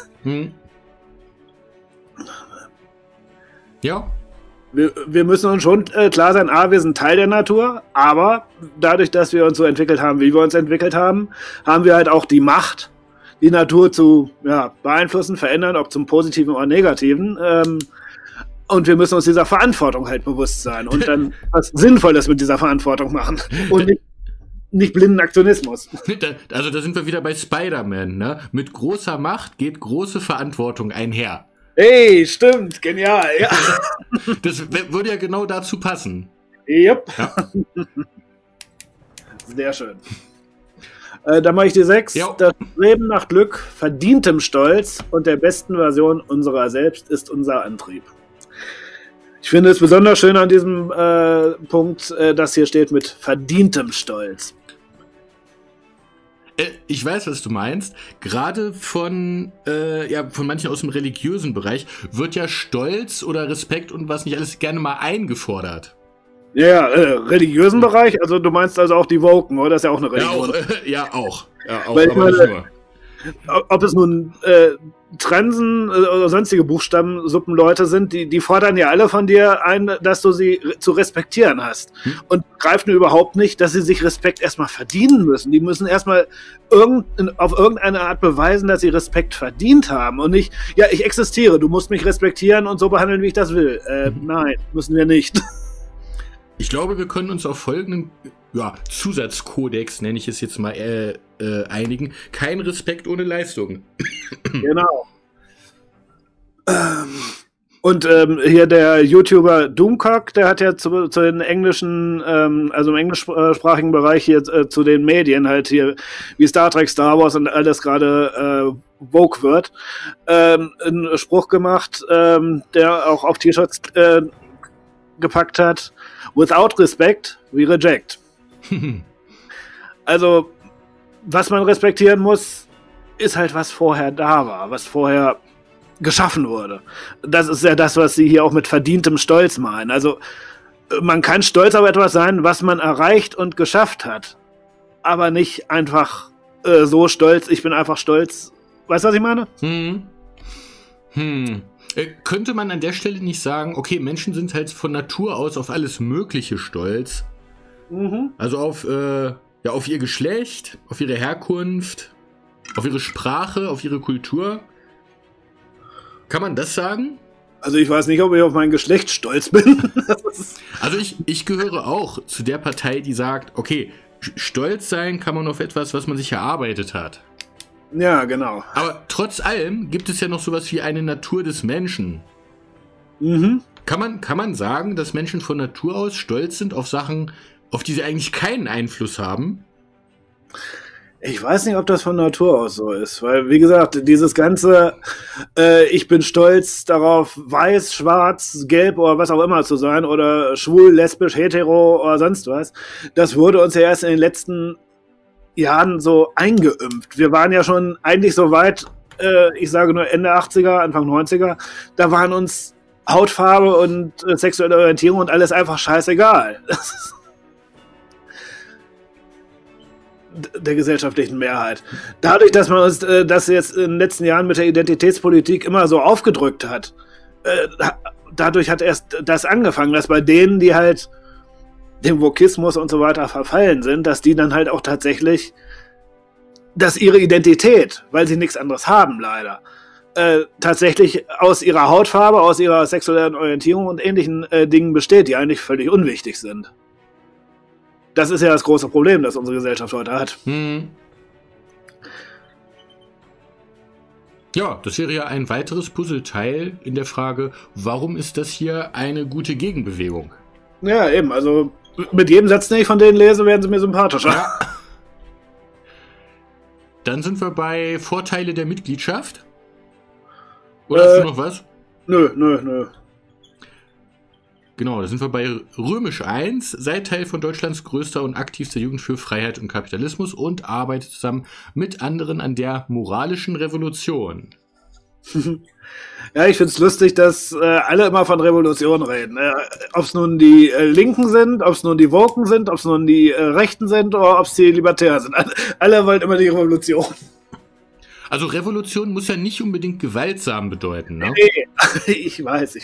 Ja. Wir müssen uns schon klar sein, wir sind Teil der Natur, aber dadurch, dass wir uns so entwickelt haben, wie wir uns entwickelt haben, haben wir halt auch die Macht, die Natur zu beeinflussen, verändern, ob zum Positiven oder Negativen. Und wir müssen uns dieser Verantwortung halt bewusst sein und dann was Sinnvolles mit dieser Verantwortung machen und nicht blinden Aktionismus. Also da sind wir wieder bei Spider-Man, ne? Mit großer Macht geht große Verantwortung einher. Hey, stimmt, genial, ja. Das würde ja genau dazu passen. Yep. Ja. Sehr schön. Dann mache ich die 6. Jo. Das Streben nach Glück, verdientem Stolz und der besten Version unserer selbst ist unser Antrieb. Ich finde es besonders schön an diesem Punkt, dass hier steht mit verdientem Stolz. Ich weiß, was du meinst. Gerade von manchen aus dem religiösen Bereich wird ja Stolz oder Respekt und was nicht alles gerne mal eingefordert. Ja, religiösen Bereich? Also du meinst also auch die Woken, oder? Das ist ja auch eine Religion. Ja, auch. Weil aber nicht nur. Ob es nun Transen oder sonstige Buchstabensuppenleute sind, die fordern ja alle von dir ein, dass du sie zu respektieren hast. Und greifen überhaupt nicht, dass sie sich Respekt erstmal verdienen müssen. Die müssen erstmal auf irgendeine Art beweisen, dass sie Respekt verdient haben. Und nicht, ja, ich existiere, du musst mich respektieren und so behandeln, wie ich das will. Nein, müssen wir nicht. Ich glaube, wir können uns auf folgenden Zusatzkodex, nenne ich es jetzt mal, einigen. Kein Respekt ohne Leistung. Genau. Und hier der YouTuber Doomcock, der hat ja zu den englischen, also im englischsprachigen Bereich hier zu den Medien halt hier, wie Star Trek, Star Wars und alles gerade woke wird, einen Spruch gemacht, der auch auf T-Shirts gepackt hat: Without respect, we reject. Also, was man respektieren muss, ist halt, was vorher da war, was vorher geschaffen wurde. Das ist ja das, was sie hier auch mit verdientem Stolz meinen. Also man kann stolz auf etwas sein, was man erreicht und geschafft hat, aber nicht einfach so stolz, ich bin einfach stolz. Weißt du, was ich meine? Könnte man an der Stelle nicht sagen, okay, Menschen sind halt von Natur aus auf alles Mögliche stolz. Also auf ihr Geschlecht, auf ihre Herkunft, auf ihre Sprache, auf ihre Kultur. Kann man das sagen? Also ich weiß nicht, ob ich auf mein Geschlecht stolz bin. Also ich gehöre auch zu der Partei, die sagt, okay, stolz sein kann man auf etwas, was man sich erarbeitet hat. Ja, genau. Aber trotz allem gibt es ja noch sowas wie eine Natur des Menschen. Kann man sagen, dass Menschen von Natur aus stolz sind auf Sachen, auf die sie eigentlich keinen Einfluss haben? Ich weiß nicht, ob das von Natur aus so ist, weil, wie gesagt, dieses ganze ich bin stolz darauf, weiß, schwarz, gelb oder was auch immer zu sein oder schwul, lesbisch, hetero oder sonst was, das wurde uns ja erst in den letzten Jahren so eingeimpft. Wir waren ja schon eigentlich so weit, ich sage nur Ende 80er, Anfang 90er, da waren uns Hautfarbe und sexuelle Orientierung und alles einfach scheißegal. Der gesellschaftlichen Mehrheit. Dadurch, dass man uns das jetzt in den letzten Jahren mit der Identitätspolitik immer so aufgedrückt hat, dadurch hat erst das angefangen, dass bei denen, die halt dem Wokismus und so weiter verfallen sind, dass die dann halt auch tatsächlich, dass ihre Identität, weil sie nichts anderes haben leider, tatsächlich aus ihrer Hautfarbe, aus ihrer sexuellen Orientierung und ähnlichen Dingen besteht, die eigentlich völlig unwichtig sind. Das ist ja das große Problem, das unsere Gesellschaft heute hat. Ja, das wäre ja ein weiteres Puzzleteil in der Frage, warum ist das hier eine gute Gegenbewegung? Ja, eben. Also mit jedem Satz, den ich von denen lese, werden sie mir sympathischer. Ja. Dann sind wir bei Vorteile der Mitgliedschaft. Oder hast du noch was? Nö. Genau, da sind wir bei Römisch 1. Seid Teil von Deutschlands größter und aktivster Jugend für Freiheit und Kapitalismus und arbeitet zusammen mit anderen an der moralischen Revolution. Ja, ich find's lustig, dass alle immer von Revolution reden. Ob es nun die Linken sind, ob es nun die Woken sind, ob es nun die Rechten sind oder ob es die Libertären sind. Alle wollen immer die Revolution. Also Revolution muss ja nicht unbedingt gewaltsam bedeuten, ne? Nee, ich weiß.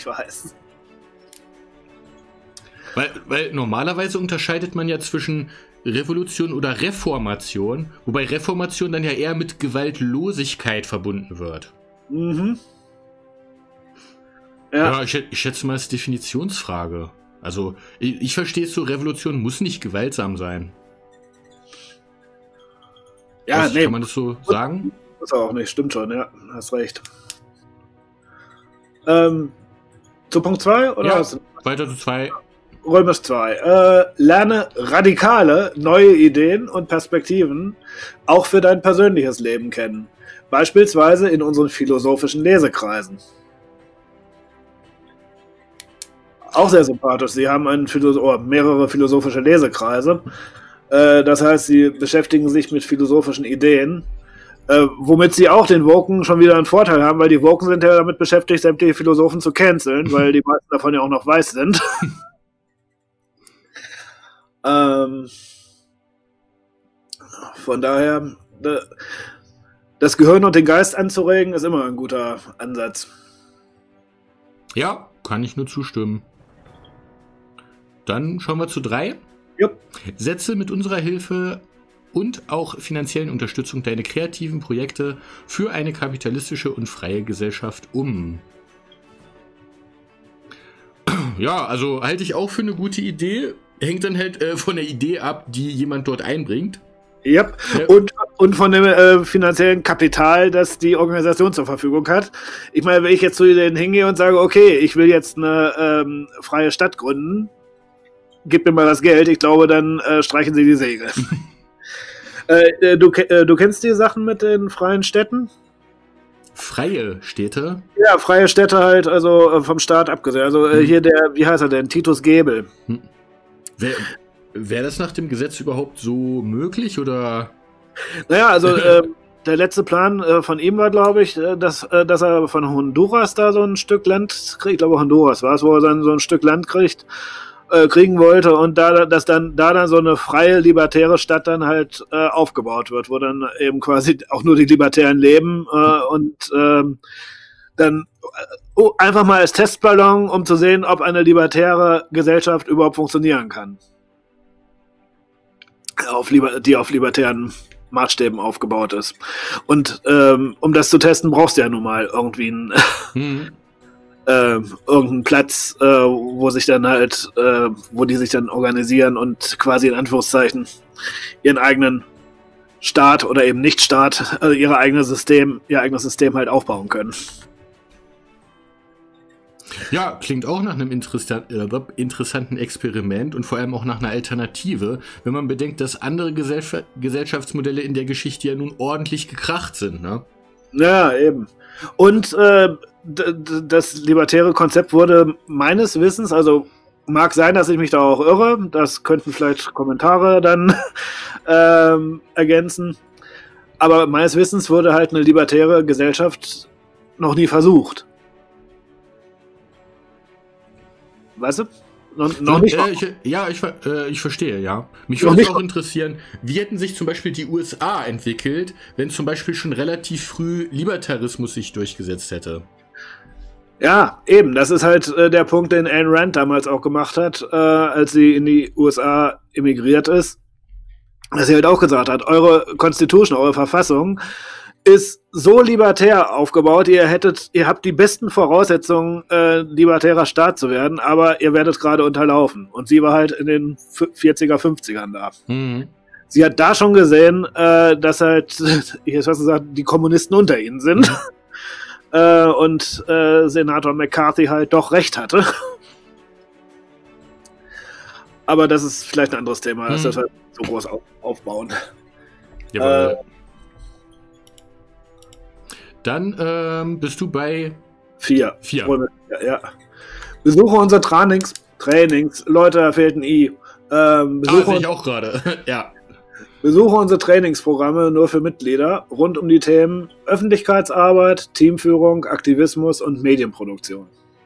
Weil normalerweise unterscheidet man ja zwischen Revolution oder Reformation, wobei Reformation dann ja eher mit Gewaltlosigkeit verbunden wird. Ja, ich schätze mal, es ist Definitionsfrage. Also, ich verstehe es so, Revolution muss nicht gewaltsam sein. Ja, nee. Kann man das so sagen? Das auch nicht, stimmt schon, ja, hast recht. Zu Punkt 2? Ja, weiter zu 2. Römisch 2. Lerne radikale, neue Ideen und Perspektiven auch für dein persönliches Leben kennen. Beispielsweise in unseren philosophischen Lesekreisen. Auch sehr sympathisch. Sie haben mehrere philosophische Lesekreise. Das heißt, sie beschäftigen sich mit philosophischen Ideen, womit sie auch den Woken schon wieder einen Vorteil haben, weil die Woken sind ja damit beschäftigt, sämtliche Philosophen zu canceln, weil die meisten davon ja auch noch weiß sind. Von daher, das Gehirn und den Geist anzuregen, ist immer ein guter Ansatz. Ja, kann ich nur zustimmen. Dann schauen wir zu 3. Jupp. Setze mit unserer Hilfe und auch finanziellen Unterstützung deine kreativen Projekte für eine kapitalistische und freie Gesellschaft um. Ja, also halte ich auch für eine gute Idee. Hängt dann halt von der Idee ab, die jemand dort einbringt. Yep. Und und von dem finanziellen Kapital, das die Organisation zur Verfügung hat. Ich meine, wenn ich jetzt zu denen hingehe und sage, okay, ich will jetzt eine freie Stadt gründen, gib mir mal das Geld, ich glaube, dann streichen sie die Segel. Du kennst die Sachen mit den freien Städten? Freie Städte? Ja, freie Städte halt, also vom Staat abgesehen. Also hier der, wie heißt er denn? Titus Gebel. Wäre das nach dem Gesetz überhaupt so möglich, oder? Naja, also der letzte Plan von ihm war, glaube ich, dass er von Honduras da so ein Stück Land kriegt. Ich glaube, Honduras war es, wo er dann so ein Stück Land kriegen wollte und dass dann so eine freie, libertäre Stadt dann halt aufgebaut wird, wo dann eben quasi auch nur die Libertären leben und dann einfach mal als Testballon, um zu sehen, ob eine libertäre Gesellschaft überhaupt funktionieren kann. Die auf libertären Maßstäben aufgebaut ist. Und um das zu testen, brauchst du ja nun mal irgendwie irgendeinen Platz, wo die sich dann organisieren und quasi in Anführungszeichen ihren eigenen Staat oder eben Nicht-Staat, also ihr eigenes System halt aufbauen können. Ja, klingt auch nach einem interessanten Experiment und vor allem auch nach einer Alternative, wenn man bedenkt, dass andere Gesellschaftsmodelle in der Geschichte ja nun ordentlich gekracht sind, ne? Ja, eben. Und das libertäre Konzept wurde meines Wissens, also mag sein, dass ich mich da auch irre, das könnten vielleicht Kommentare dann ergänzen, aber meines Wissens wurde halt eine libertäre Gesellschaft noch nie versucht. Weißt du? Noch nicht. Ich verstehe, ja. Mich würde auch interessieren, wie hätten sich zum Beispiel die USA entwickelt, wenn zum Beispiel schon relativ früh Libertarismus sich durchgesetzt hätte? Ja, eben. Das ist halt der Punkt, den Ayn Rand damals auch gemacht hat, als sie in die USA emigriert ist. Dass sie halt auch gesagt hat, eure Constitution, eure Verfassung ist so libertär aufgebaut, ihr habt die besten Voraussetzungen, libertärer Staat zu werden, aber ihr werdet gerade unterlaufen. Und sie war halt in den 40er, 50ern da. Mhm. Sie hat da schon gesehen, dass halt, ich hätte fast gesagt, die Kommunisten unter ihnen sind. Und Senator McCarthy halt doch recht hatte. Aber das ist vielleicht ein anderes Thema, dass das halt so groß aufbauen. Dann bist du bei 4. Ja. Besuche unsere Trainings. Leute, da fehlt ein I. Sehe ich auch gerade. Ja. Besuche unsere Trainingsprogramme nur für Mitglieder rund um die Themen Öffentlichkeitsarbeit, Teamführung, Aktivismus und Medienproduktion.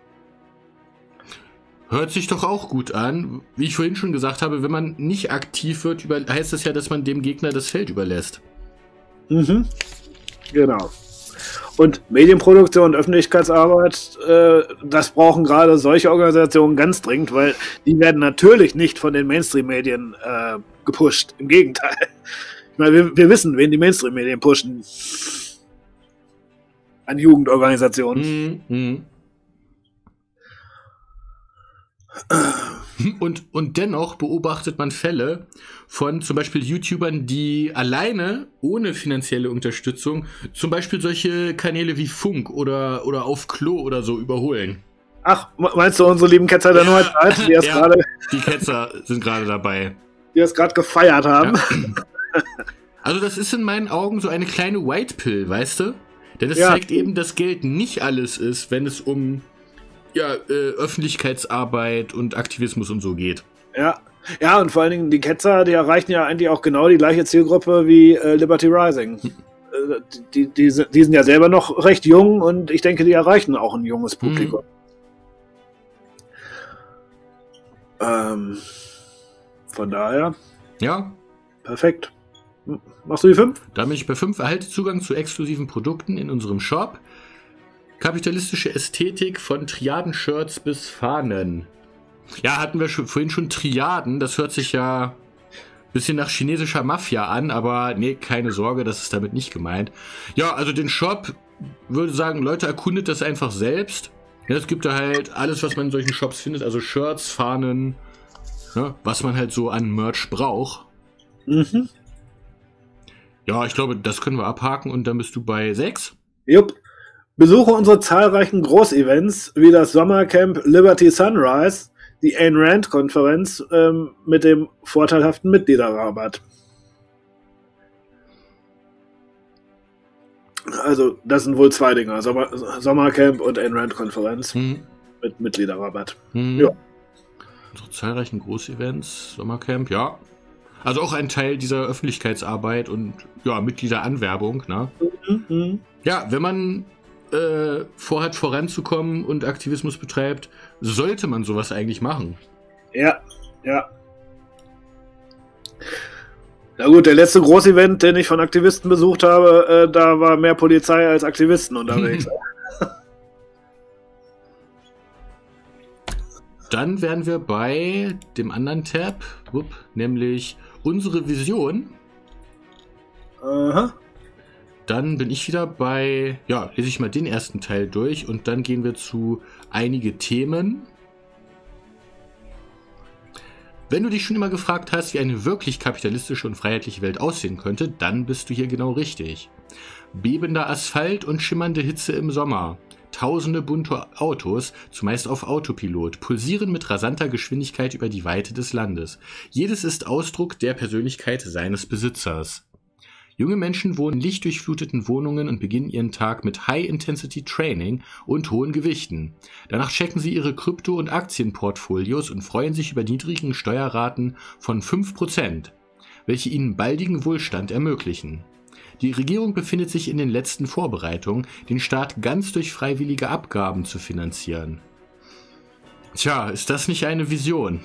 Hört sich doch auch gut an. Wie ich vorhin schon gesagt habe, wenn man nicht aktiv wird, heißt das ja, dass man dem Gegner das Feld überlässt. Mhm. Genau. Und Medienproduktion und Öffentlichkeitsarbeit, das brauchen gerade solche Organisationen ganz dringend, weil die werden natürlich nicht von den Mainstream-Medien gepusht. Im Gegenteil. Ich meine, wir wissen, wen die Mainstream-Medien pushen. An Jugendorganisationen. Mhm. Und dennoch beobachtet man Fälle von zum Beispiel YouTubern, die alleine, ohne finanzielle Unterstützung, zum Beispiel solche Kanäle wie Funk oder Auf Klo oder so überholen. Ach, meinst du unsere lieben Ketzer der Neuzeit? Die Ketzer sind gerade dabei. Die es gerade gefeiert haben. Ja. Also das ist in meinen Augen so eine kleine White Pill, weißt du? Denn es zeigt eben, dass Geld nicht alles ist, wenn es um Öffentlichkeitsarbeit und Aktivismus und so geht. Ja, und vor allen Dingen die Ketzer, die erreichen ja eigentlich auch genau die gleiche Zielgruppe wie Liberty Rising. Die sind ja selber noch recht jung und ich denke, die erreichen auch ein junges Publikum. Von daher. Ja. Perfekt. Machst du die 5? Da bin ich bei 5. Erhalte Zugang zu exklusiven Produkten in unserem Shop. Kapitalistische Ästhetik von Triaden-Shirts bis Fahnen. Ja, hatten wir vorhin schon Triaden. Das hört sich ja ein bisschen nach chinesischer Mafia an, aber nee, keine Sorge, das ist damit nicht gemeint. Ja, also den Shop, würde sagen, Leute, erkundet das einfach selbst. Ja, es gibt da halt alles, was man in solchen Shops findet, also Shirts, Fahnen, ne, was man halt so an Merch braucht. Mhm. Ja, ich glaube, das können wir abhaken und dann bist du bei 6. Jupp. Besuche unsere zahlreichen Großevents wie das Sommercamp Liberty Sunrise, die Ayn Rand Konferenz mit dem vorteilhaften Mitgliederrabatt. Also das sind wohl 2 Dinge, Sommercamp und Ayn Rand Konferenz mit Mitgliederrabatt. Ja. Unsere zahlreichen Großevents, Sommercamp, ja. Also auch ein Teil dieser Öffentlichkeitsarbeit und ja, Mitgliederanwerbung, ne? Ja, wenn man vorhat, voranzukommen und Aktivismus betreibt, sollte man sowas eigentlich machen. Ja. Na gut, der letzte Großevent, den ich von Aktivisten besucht habe, da war mehr Polizei als Aktivisten unterwegs. Dann wären wir bei dem anderen Tab, nämlich unsere Vision. Aha. Dann bin ich wieder bei, ja, lese ich mal den ersten Teil durch und dann gehen wir zu einige Themen. Wenn du dich schon immer gefragt hast, wie eine wirklich kapitalistische und freiheitliche Welt aussehen könnte, dann bist du hier genau richtig. Bebender Asphalt und schimmernde Hitze im Sommer. Tausende bunte Autos, zumeist auf Autopilot, pulsieren mit rasanter Geschwindigkeit über die Weite des Landes. Jedes ist Ausdruck der Persönlichkeit seines Besitzers. Junge Menschen wohnen in lichtdurchfluteten Wohnungen und beginnen ihren Tag mit High-Intensity-Training und hohen Gewichten. Danach checken sie ihre Krypto- und Aktienportfolios und freuen sich über niedrigen Steuerraten von 5%, welche ihnen baldigen Wohlstand ermöglichen. Die Regierung befindet sich in den letzten Vorbereitungen, den Staat ganz durch freiwillige Abgaben zu finanzieren. Tja, ist das nicht eine Vision?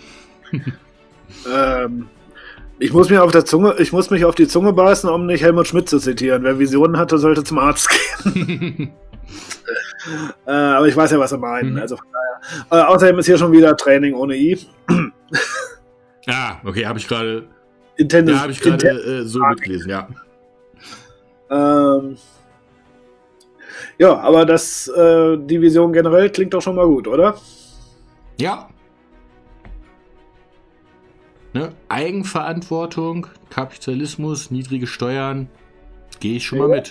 Ich muss mich auf die Zunge beißen, um nicht Helmut Schmidt zu zitieren. Wer Visionen hatte, sollte zum Arzt gehen. Aber ich weiß ja, was er meint. Also von daher. Außerdem ist hier schon wieder Training ohne I. Okay, habe ich gerade so mitgelesen, ja. Ja, aber die Vision generell klingt doch schon mal gut, oder? Ja. Ne? Eigenverantwortung, Kapitalismus, niedrige Steuern, gehe ich schon mal mit.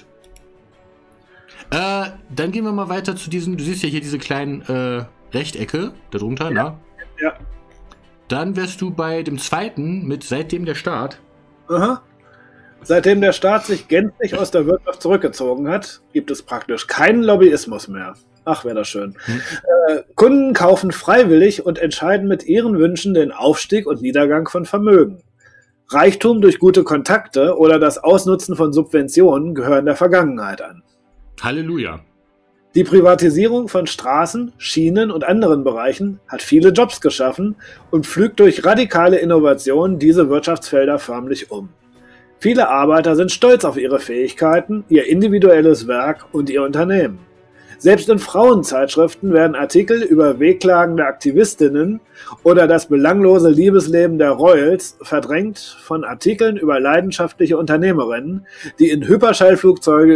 Dann gehen wir mal weiter zu diesen, du siehst ja hier diese kleinen Rechtecke darunter, ne? Ja. Dann wärst du bei dem zweiten mit seitdem der Staat. Aha. Seitdem der Staat sich gänzlich aus der Wirtschaft zurückgezogen hat, gibt es praktisch keinen Lobbyismus mehr. Ach, wäre das schön. Kunden kaufen freiwillig und entscheiden mit ihren Wünschen den Aufstieg und Niedergang von Vermögen. Reichtum durch gute Kontakte oder das Ausnutzen von Subventionen gehören der Vergangenheit an. Halleluja. Die Privatisierung von Straßen, Schienen und anderen Bereichen hat viele Jobs geschaffen und pflügt durch radikale Innovationen diese Wirtschaftsfelder förmlich um. Viele Arbeiter sind stolz auf ihre Fähigkeiten, ihr individuelles Werk und ihr Unternehmen. Selbst in Frauenzeitschriften werden Artikel über wehklagende Aktivistinnen oder das belanglose Liebesleben der Royals verdrängt von Artikeln über leidenschaftliche Unternehmerinnen, die in Hyperschallflugzeugen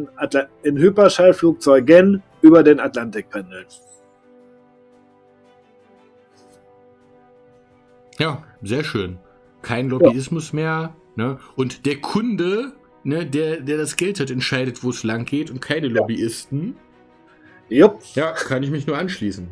über den Atlantik pendeln. Ja, sehr schön. Kein Lobbyismus mehr, ne? Und der Kunde, ne, der das Geld hat, entscheidet, wo es lang geht und keine Lobbyisten. Jupp. Ja, kann ich mich nur anschließen.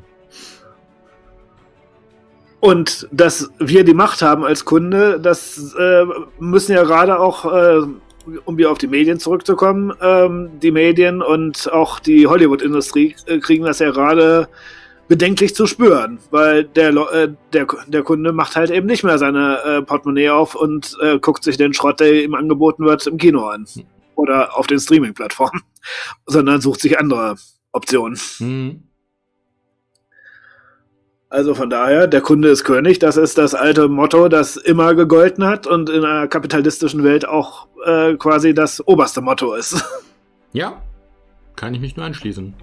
Und dass wir die Macht haben als Kunde, das müssen ja gerade auch, um wieder auf die Medien zurückzukommen, die Medien und auch die Hollywood-Industrie kriegen das ja gerade bedenklich zu spüren, weil der Kunde macht halt eben nicht mehr seine Portemonnaie auf und guckt sich den Schrott, der ihm angeboten wird, im Kino an oder auf den Streaming-Plattformen, sondern sucht sich andere Optionen. Also von daher, der Kunde ist König, das ist das alte Motto, das immer gegolten hat und in einer kapitalistischen Welt auch quasi das oberste Motto ist. Ja, kann ich mich nur anschließen.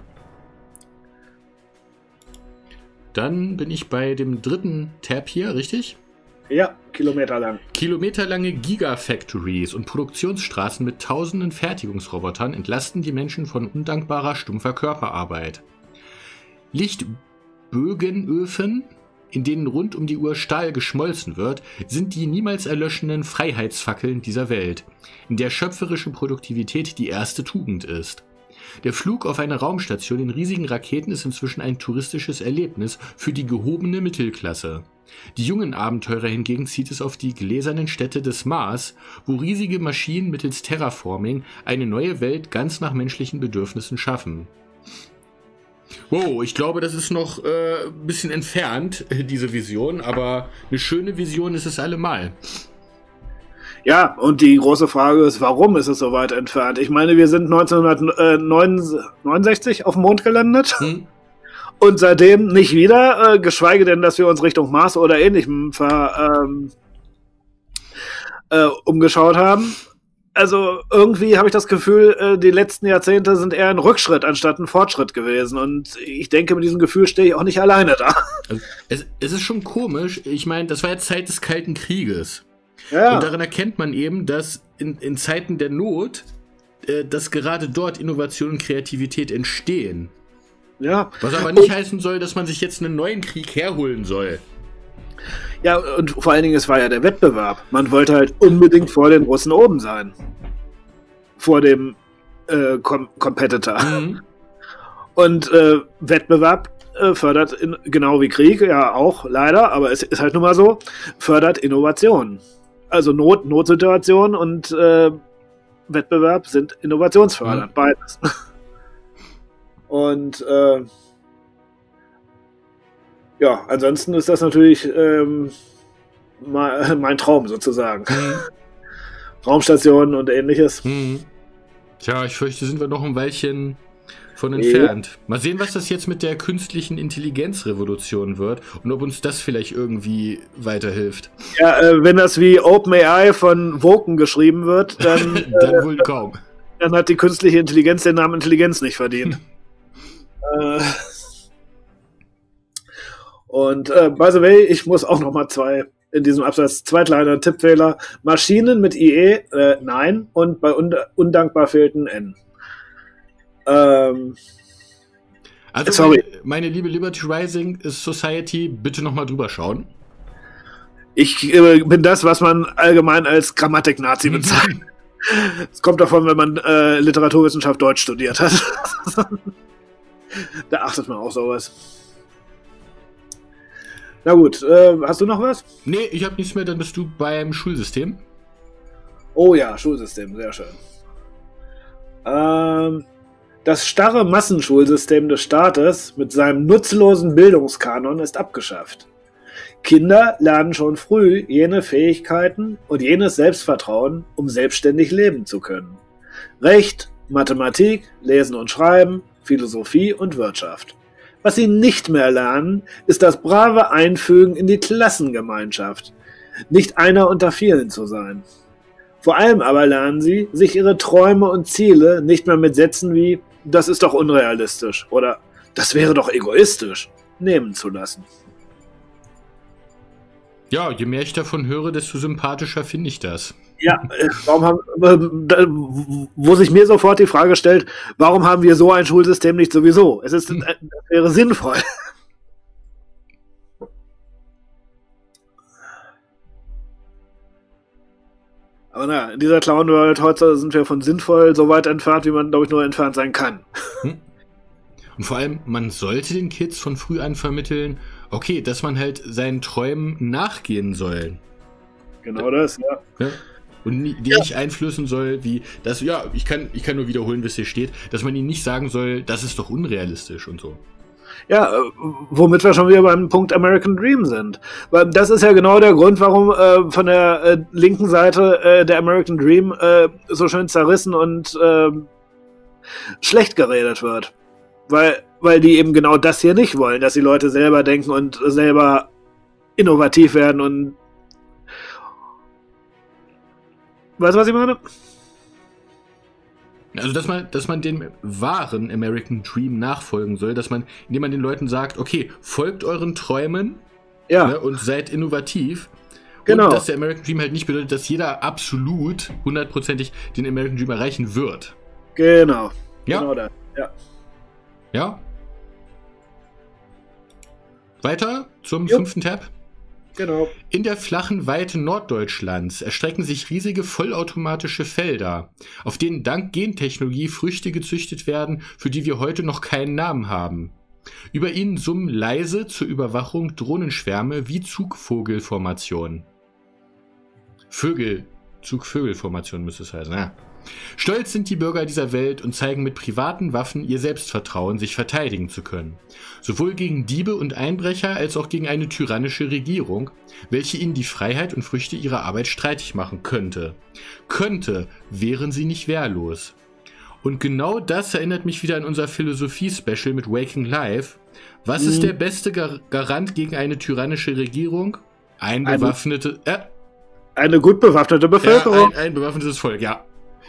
Dann bin ich bei dem dritten Tab hier, richtig? Ja, kilometerlang. Kilometerlange Gigafactories und Produktionsstraßen mit tausenden Fertigungsrobotern entlasten die Menschen von undankbarer, stumpfer Körperarbeit. Lichtbögenöfen in denen rund um die Uhr Stahl geschmolzen wird, sind die niemals erlöschenden Freiheitsfackeln dieser Welt, in der schöpferische Produktivität die erste Tugend ist. Der Flug auf eine Raumstation in riesigen Raketen ist inzwischen ein touristisches Erlebnis für die gehobene Mittelklasse. Die jungen Abenteurer hingegen zieht es auf die gläsernen Städte des Mars, wo riesige Maschinen mittels Terraforming eine neue Welt ganz nach menschlichen Bedürfnissen schaffen. Wow, ich glaube, das ist noch ein bisschen entfernt, diese Vision, aber eine schöne Vision ist es allemal. Ja, und die große Frage ist, warum ist es so weit entfernt? Ich meine, wir sind 1969 auf dem Mond gelandet und seitdem nicht wieder, geschweige denn, dass wir uns Richtung Mars oder Ähnlichem umgeschaut haben. Also irgendwie habe ich das Gefühl, die letzten Jahrzehnte sind eher ein Rückschritt anstatt ein Fortschritt gewesen. Und ich denke, mit diesem Gefühl stehe ich auch nicht alleine da. Also, es ist schon komisch. Ich meine, das war ja Zeit des Kalten Krieges. Ja. Und daran erkennt man eben, dass in Zeiten der Not, dass gerade dort Innovation und Kreativität entstehen. Ja. Was aber nicht heißen soll, dass man sich jetzt einen neuen Krieg herholen soll. Ja, und vor allen Dingen, es war ja der Wettbewerb. Man wollte halt unbedingt vor den Russen oben sein. Vor dem Competitor. Und Wettbewerb fördert, genau wie Krieg, ja auch leider, aber es ist halt nun mal so, fördert Innovation. Also Notsituation und Wettbewerb sind innovationsfördernd, beides. Und ja, ansonsten ist das natürlich mein Traum sozusagen. Raumstationen und ähnliches. Tja, ich fürchte, sind wir noch ein Weilchen von entfernt. Mal sehen, was das jetzt mit der künstlichen Intelligenzrevolution wird und ob uns das vielleicht irgendwie weiterhilft. Ja, wenn das wie OpenAI von Woken geschrieben wird, dann, dann wohl kaum. Dann hat die künstliche Intelligenz den Namen Intelligenz nicht verdient. Und by the way, ich muss auch noch mal in diesem Absatz zwei kleine Tippfehler. Maschinen mit IE, nein, und bei undankbar fehlten N. Also sorry. Meine liebe Liberty Rising Society, bitte nochmal drüber schauen. Ich bin das, was man allgemein als Grammatik-Nazi bezeichnet. Es kommt davon, wenn man Literaturwissenschaft Deutsch studiert hat. Da achtet man auf sowas. Na gut, hast du noch was? Nee, ich habe nichts mehr, dann bist du beim Schulsystem. Oh ja, Schulsystem, sehr schön. Das starre Massenschulsystem des Staates mit seinem nutzlosen Bildungskanon ist abgeschafft. Kinder lernen schon früh jene Fähigkeiten und jenes Selbstvertrauen, um selbstständig leben zu können. Recht, Mathematik, Lesen und Schreiben, Philosophie und Wirtschaft. Was sie nicht mehr lernen, ist das brave Einfügen in die Klassengemeinschaft, nicht einer unter vielen zu sein. Vor allem aber lernen sie, sich ihre Träume und Ziele nicht mehr mit Sätzen wie „das ist doch unrealistisch" oder „das wäre doch egoistisch" nehmen zu lassen. Ja, je mehr ich davon höre, desto sympathischer finde ich das. Ja, wo sich mir sofort die Frage stellt, warum haben wir so ein Schulsystem nicht sowieso? Das wäre sinnvoll. Aber naja, in dieser Clown-World heute sind wir von sinnvoll so weit entfernt, wie man, glaube ich, nur entfernt sein kann. Und vor allem, man sollte den Kids von früh an vermitteln, okay, dass man halt seinen Träumen nachgehen soll. Genau das, ja. Und die nicht einflößen soll, wie das, ja, ich kann nur wiederholen, was hier steht, dass man ihnen nicht sagen soll, das ist doch unrealistisch und so. Ja, womit wir schon wieder beim Punkt American Dream sind. Weil das ist ja genau der Grund, warum von der linken Seite der American Dream so schön zerrissen und schlecht geredet wird. Weil die eben genau das hier nicht wollen, dass die Leute selber denken und selber innovativ werden und weißt du, was ich meine? Also, dass man dem wahren American Dream nachfolgen soll, indem man den Leuten sagt, okay, folgt euren Träumen, ja, ne, und seid innovativ. Genau. Und dass der American Dream halt nicht bedeutet, dass jeder absolut hundertprozentig den American Dream erreichen wird. Genau. Ja? Genau das. Ja. Ja? Weiter zum 5. Tab. Genau. In der flachen Weite Norddeutschlands erstrecken sich riesige vollautomatische Felder, auf denen dank Gentechnologie Früchte gezüchtet werden, für die wir heute noch keinen Namen haben. Über ihnen summen leise zur Überwachung Drohnenschwärme wie Zugvogelformationen. Zugvögelformation müsste es heißen, ja. Stolz sind die Bürger dieser Welt und zeigen mit privaten Waffen ihr Selbstvertrauen, sich verteidigen zu können. Sowohl gegen Diebe und Einbrecher als auch gegen eine tyrannische Regierung, welche ihnen die Freiheit und Früchte ihrer Arbeit streitig machen könnte. Wären sie nicht wehrlos. Und genau das erinnert mich wieder an unser Philosophie-Special mit Waking Life. Was ist der beste Garant gegen eine tyrannische Regierung? Eine gut bewaffnete Bevölkerung. Ja, ein bewaffnetes Volk, ja.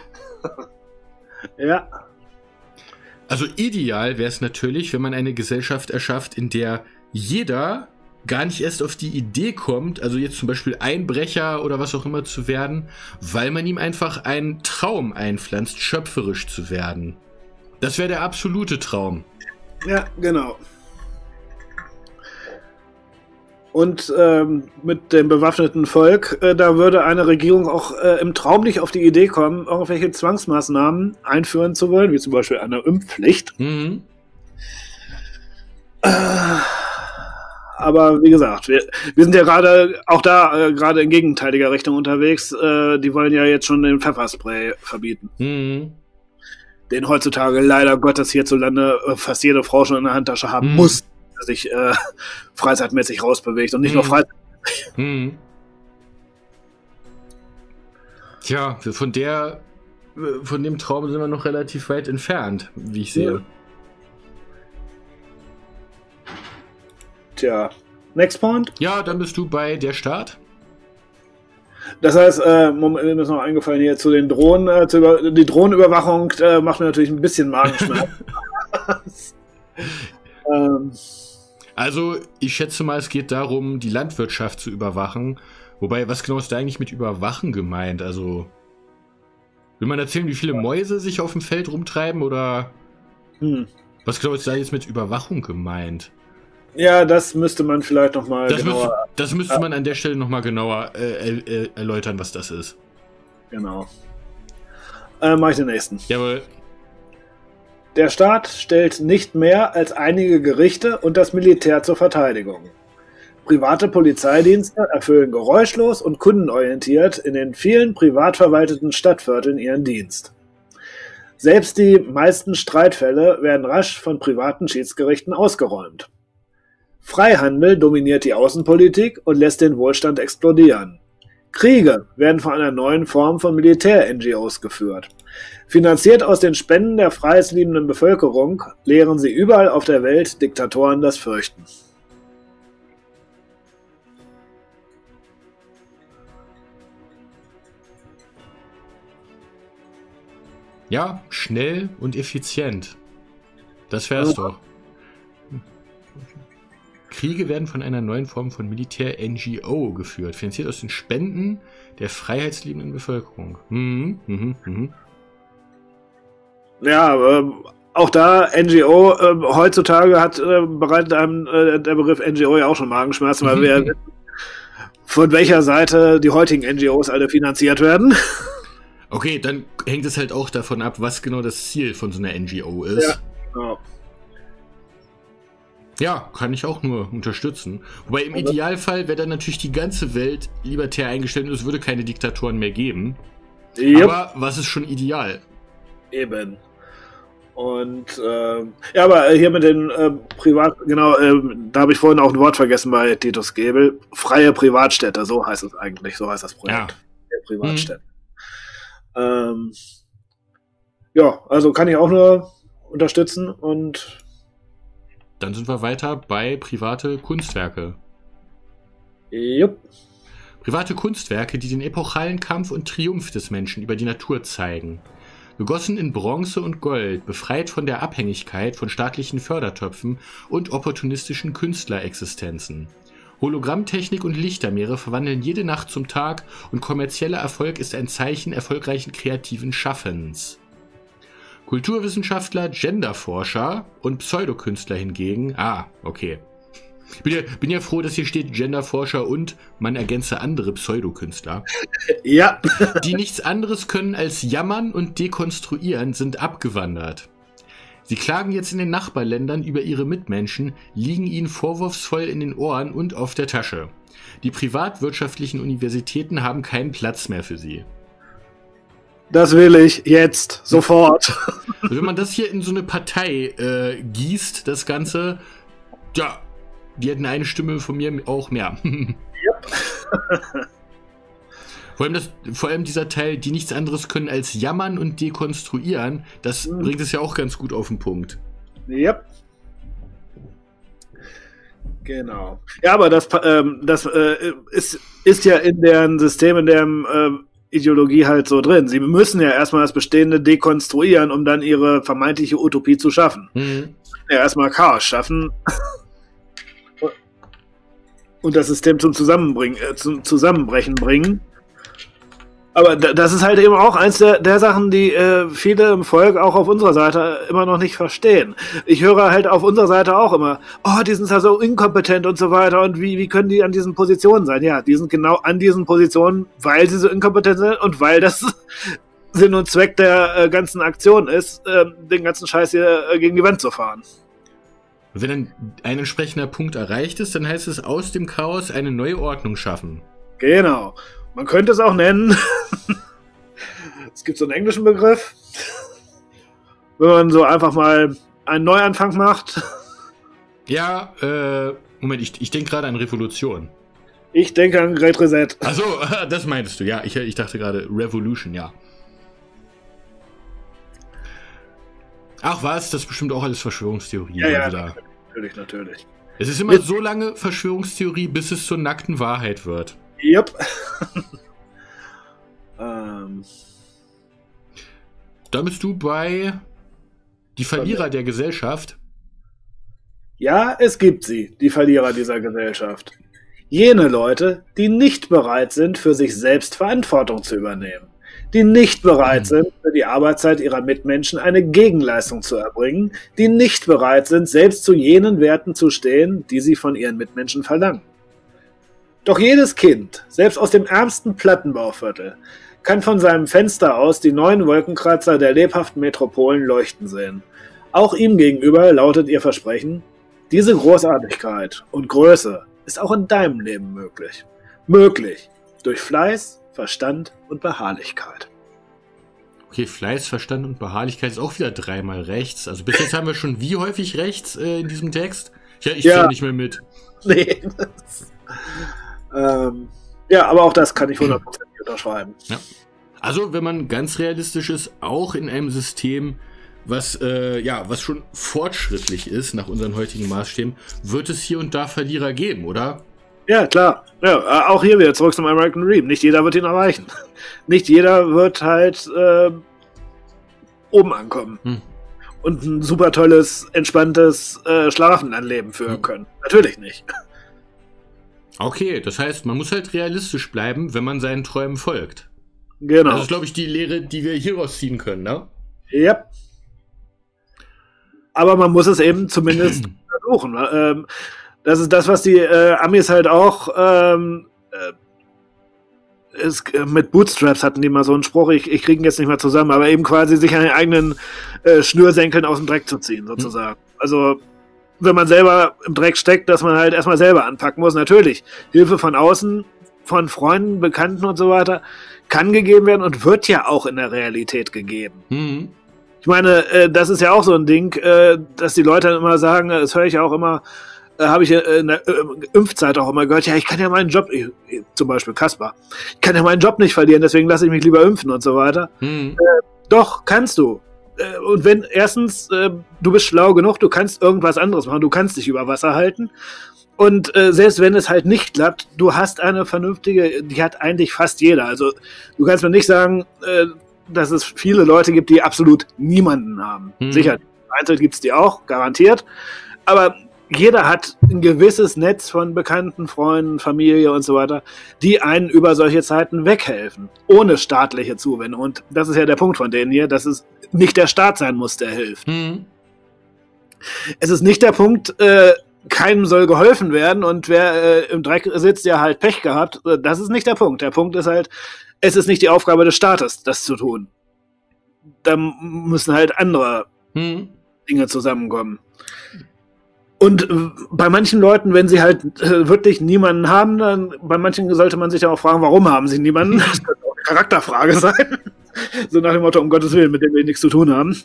Ja. Also ideal wäre es natürlich, wenn man eine Gesellschaft erschafft, in der jeder gar nicht erst auf die Idee kommt, also jetzt zum Beispiel Einbrecher oder was auch immer zu werden, weil man ihm einfach einen Traum einpflanzt, schöpferisch zu werden. Das wäre der absolute Traum. Ja, genau. Und mit dem bewaffneten Volk, da würde eine Regierung auch im Traum nicht auf die Idee kommen, irgendwelche Zwangsmaßnahmen einführen zu wollen, wie zum Beispiel eine Impfpflicht. Mhm. Aber wie gesagt, wir sind ja gerade in gegenteiliger Richtung unterwegs. Die wollen ja jetzt schon den Pfefferspray verbieten. Mhm. Den heutzutage leider Gottes hierzulande fast jede Frau schon in der Handtasche haben muss, der sich freizeitmäßig rausbewegt und nicht nur freizeitmäßig. Mhm. Tja, von dem Traum sind wir noch relativ weit entfernt, wie ich sehe. Ja. Tja, next point? Ja, dann bist du bei der Start. Das heißt, mir ist noch eingefallen hier zu den Drohnen, die Drohnenüberwachung macht mir natürlich ein bisschen Magenschmerz. Also, ich schätze mal, es geht darum, die Landwirtschaft zu überwachen. Wobei, was genau ist da eigentlich mit Überwachen gemeint? Also, will man erzählen, wie viele Mäuse sich auf dem Feld rumtreiben oder was genau ist da jetzt mit Überwachung gemeint? Ja, das müsste man vielleicht nochmal genauer... Das müsste man an der Stelle nochmal genauer erläutern, was das ist. Genau. Mach ich den nächsten. Jawohl. Der Staat stellt nicht mehr als einige Gerichte und das Militär zur Verteidigung. Private Polizeidienste erfüllen geräuschlos und kundenorientiert in den vielen privat verwalteten Stadtvierteln ihren Dienst. Selbst die meisten Streitfälle werden rasch von privaten Schiedsgerichten ausgeräumt. Freihandel dominiert die Außenpolitik und lässt den Wohlstand explodieren. Kriege werden von einer neuen Form von Militär-NGOs geführt. Finanziert aus den Spenden der freiheitsliebenden Bevölkerung, lehren sie überall auf der Welt Diktatoren das Fürchten. Ja, schnell und effizient. Das wär's doch. Kriege werden von einer neuen Form von Militär-NGO geführt, finanziert aus den Spenden der freiheitsliebenden Bevölkerung. Ja, auch da NGO, heutzutage bereitet einem der Begriff NGO ja auch schon Magenschmerzen, weil wir wissen, von welcher Seite die heutigen NGOs alle finanziert werden. Okay, dann hängt es halt auch davon ab, was genau das Ziel von so einer NGO ist. Ja, genau. Ja, kann ich auch nur unterstützen. Wobei im Idealfall wäre dann natürlich die ganze Welt libertär eingestellt und es würde keine Diktatoren mehr geben. Yep. Aber was ist schon ideal? Eben. Und ja, aber hier mit den da habe ich vorhin auch ein Wort vergessen bei Titus Gebel. Freie Privatstädte, so heißt es eigentlich, so heißt das Projekt. Ja. Freie Privatstädte. Ja, also kann ich auch nur unterstützen und dann sind wir weiter bei private Kunstwerke. Jupp. Private Kunstwerke, die den epochalen Kampf und Triumph des Menschen über die Natur zeigen. Gegossen in Bronze und Gold, befreit von der Abhängigkeit von staatlichen Fördertöpfen und opportunistischen Künstlerexistenzen. Hologrammtechnik und Lichtermeere verwandeln jede Nacht zum Tag und kommerzieller Erfolg ist ein Zeichen erfolgreichen kreativen Schaffens. Kulturwissenschaftler, Genderforscher und Pseudokünstler hingegen, okay. Bin ja froh, dass hier steht Genderforscher und man ergänze andere Pseudokünstler. Ja. Die nichts anderes können als jammern und dekonstruieren, sind abgewandert. Sie klagen jetzt in den Nachbarländern über ihre Mitmenschen, liegen ihnen vorwurfsvoll in den Ohren und auf der Tasche. Die privatwirtschaftlichen Universitäten haben keinen Platz mehr für sie. Das will ich jetzt, sofort. Also wenn man das hier in so eine Partei gießt, das Ganze, ja, die hätten eine Stimme von mir auch mehr. Yep. Vor allem dieser Teil, die nichts anderes können als jammern und dekonstruieren, das bringt es ja auch ganz gut auf den Punkt. Yep. Genau. Ja, aber das ist ja in deren System, in deren Ideologie halt so drin. Sie müssen ja erstmal das Bestehende dekonstruieren, um dann ihre vermeintliche Utopie zu schaffen. Ja, erstmal Chaos schaffen und das System zum Zusammenbrechen bringen. Aber das ist halt eben auch eins der Sachen, die viele im Volk auch auf unserer Seite immer noch nicht verstehen. Ich höre halt auf unserer Seite auch immer, oh, die sind ja so inkompetent und so weiter und wie können die an diesen Positionen sein? Ja, die sind genau an diesen Positionen, weil sie so inkompetent sind und weil das Sinn und Zweck der ganzen Aktion ist, den ganzen Scheiß hier gegen die Wand zu fahren. Wenn dann ein entsprechender Punkt erreicht ist, dann heißt es aus dem Chaos eine neue Ordnung schaffen. Genau. Man könnte es auch nennen, es gibt so einen englischen Begriff, wenn man so einfach mal einen Neuanfang macht. Ja, Moment, ich denke gerade an Revolution. Ich denke an Great Reset. Achso, das meintest du, ja. Ich dachte gerade Revolution, ja. Ach was, das ist bestimmt auch alles Verschwörungstheorie. Ja, natürlich. Es ist immer so lange Verschwörungstheorie, bis es zur nackten Wahrheit wird. Yep. Da bist du bei die Verlierer der Gesellschaft. Ja, es gibt sie, die Verlierer dieser Gesellschaft. Jene Leute, die nicht bereit sind, für sich selbst Verantwortung zu übernehmen. Die nicht bereit sind, für die Arbeitszeit ihrer Mitmenschen eine Gegenleistung zu erbringen. Die nicht bereit sind, selbst zu jenen Werten zu stehen, die sie von ihren Mitmenschen verlangen. Doch jedes Kind, selbst aus dem ärmsten Plattenbauviertel, kann von seinem Fenster aus die neuen Wolkenkratzer der lebhaften Metropolen leuchten sehen. Auch ihm gegenüber lautet ihr Versprechen, diese Großartigkeit und Größe ist auch in deinem Leben möglich. Möglich durch Fleiß, Verstand und Beharrlichkeit. Okay, Fleiß, Verstand und Beharrlichkeit ist auch wieder dreimal rechts. Also bis jetzt haben wir schon wie häufig rechts in diesem Text? Ich zähle nicht mehr mit. Nee, ja, aber auch das kann ich 100% unterschreiben. Ja. Also, wenn man ganz realistisch ist, auch in einem System, was schon fortschrittlich ist nach unseren heutigen Maßstäben, wird es hier und da Verlierer geben, oder? Ja, klar. Ja, auch hier wieder zurück zum American Dream. Nicht jeder wird ihn erreichen. Nicht jeder wird halt oben ankommen. Und ein super tolles, entspanntes Schlafenleben führen können. Natürlich nicht. Okay, das heißt, man muss halt realistisch bleiben, wenn man seinen Träumen folgt. Genau. Das ist, glaube ich, die Lehre, die wir hieraus ziehen können, ne? Ja. Aber man muss es eben zumindest versuchen. Das ist das, was die Amis halt auch mit Bootstraps hatten die mal so einen Spruch, ich kriege ihn jetzt nicht mehr zusammen, aber eben quasi sich an den eigenen Schnürsenkeln aus dem Dreck zu ziehen, sozusagen. Also wenn man selber im Dreck steckt, dass man halt erstmal selber anpacken muss. Natürlich, Hilfe von außen, von Freunden, Bekannten und so weiter, kann gegeben werden und wird ja auch in der Realität gegeben. Ich meine, das ist ja auch so ein Ding, dass die Leute dann immer sagen, das höre ich ja auch immer, habe ich in der Impfzeit auch immer gehört, ja, ich kann ja meinen Job, zum Beispiel Kaspar, ich kann ja meinen Job nicht verlieren, deswegen lasse ich mich lieber impfen und so weiter. Doch, kannst du. Und wenn erstens, du bist schlau genug, du kannst irgendwas anderes machen, du kannst dich über Wasser halten und selbst wenn es halt nicht klappt, du hast eine vernünftige, die hat eigentlich fast jeder. Also du kannst mir nicht sagen, dass es viele Leute gibt, die absolut niemanden haben. Sicher, einzeln gibt es die auch, garantiert, aber jeder hat ein gewisses Netz von Bekannten, Freunden, Familie und so weiter, die einen über solche Zeiten weghelfen, ohne staatliche Zuwendung. Und das ist ja der Punkt von denen hier, dass es nicht der Staat sein muss, der hilft. Es ist nicht der Punkt, keinem soll geholfen werden und wer im Dreck sitzt, der halt Pech gehabt. Das ist nicht der Punkt. Der Punkt ist halt, es ist nicht die Aufgabe des Staates, das zu tun. Da müssen halt andere Dinge zusammenkommen. Und bei manchen Leuten, wenn sie halt wirklich niemanden haben, dann bei manchen sollte man sich ja auch fragen, warum haben sie niemanden? Das könnte auch eine Charakterfrage sein. So nach dem Motto, um Gottes Willen, mit dem wir nichts zu tun haben.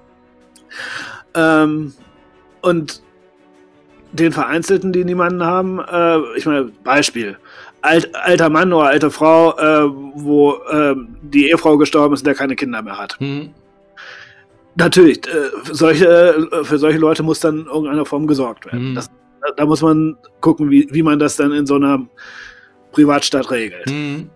Und den Vereinzelten, die niemanden haben, ich meine, Beispiel. Alter Mann oder alte Frau, wo die Ehefrau gestorben ist und der keine Kinder mehr hat. Natürlich, für solche Leute muss dann in irgendeiner Form gesorgt werden. Da muss man gucken, wie man das dann in so einer Privatstadt regelt.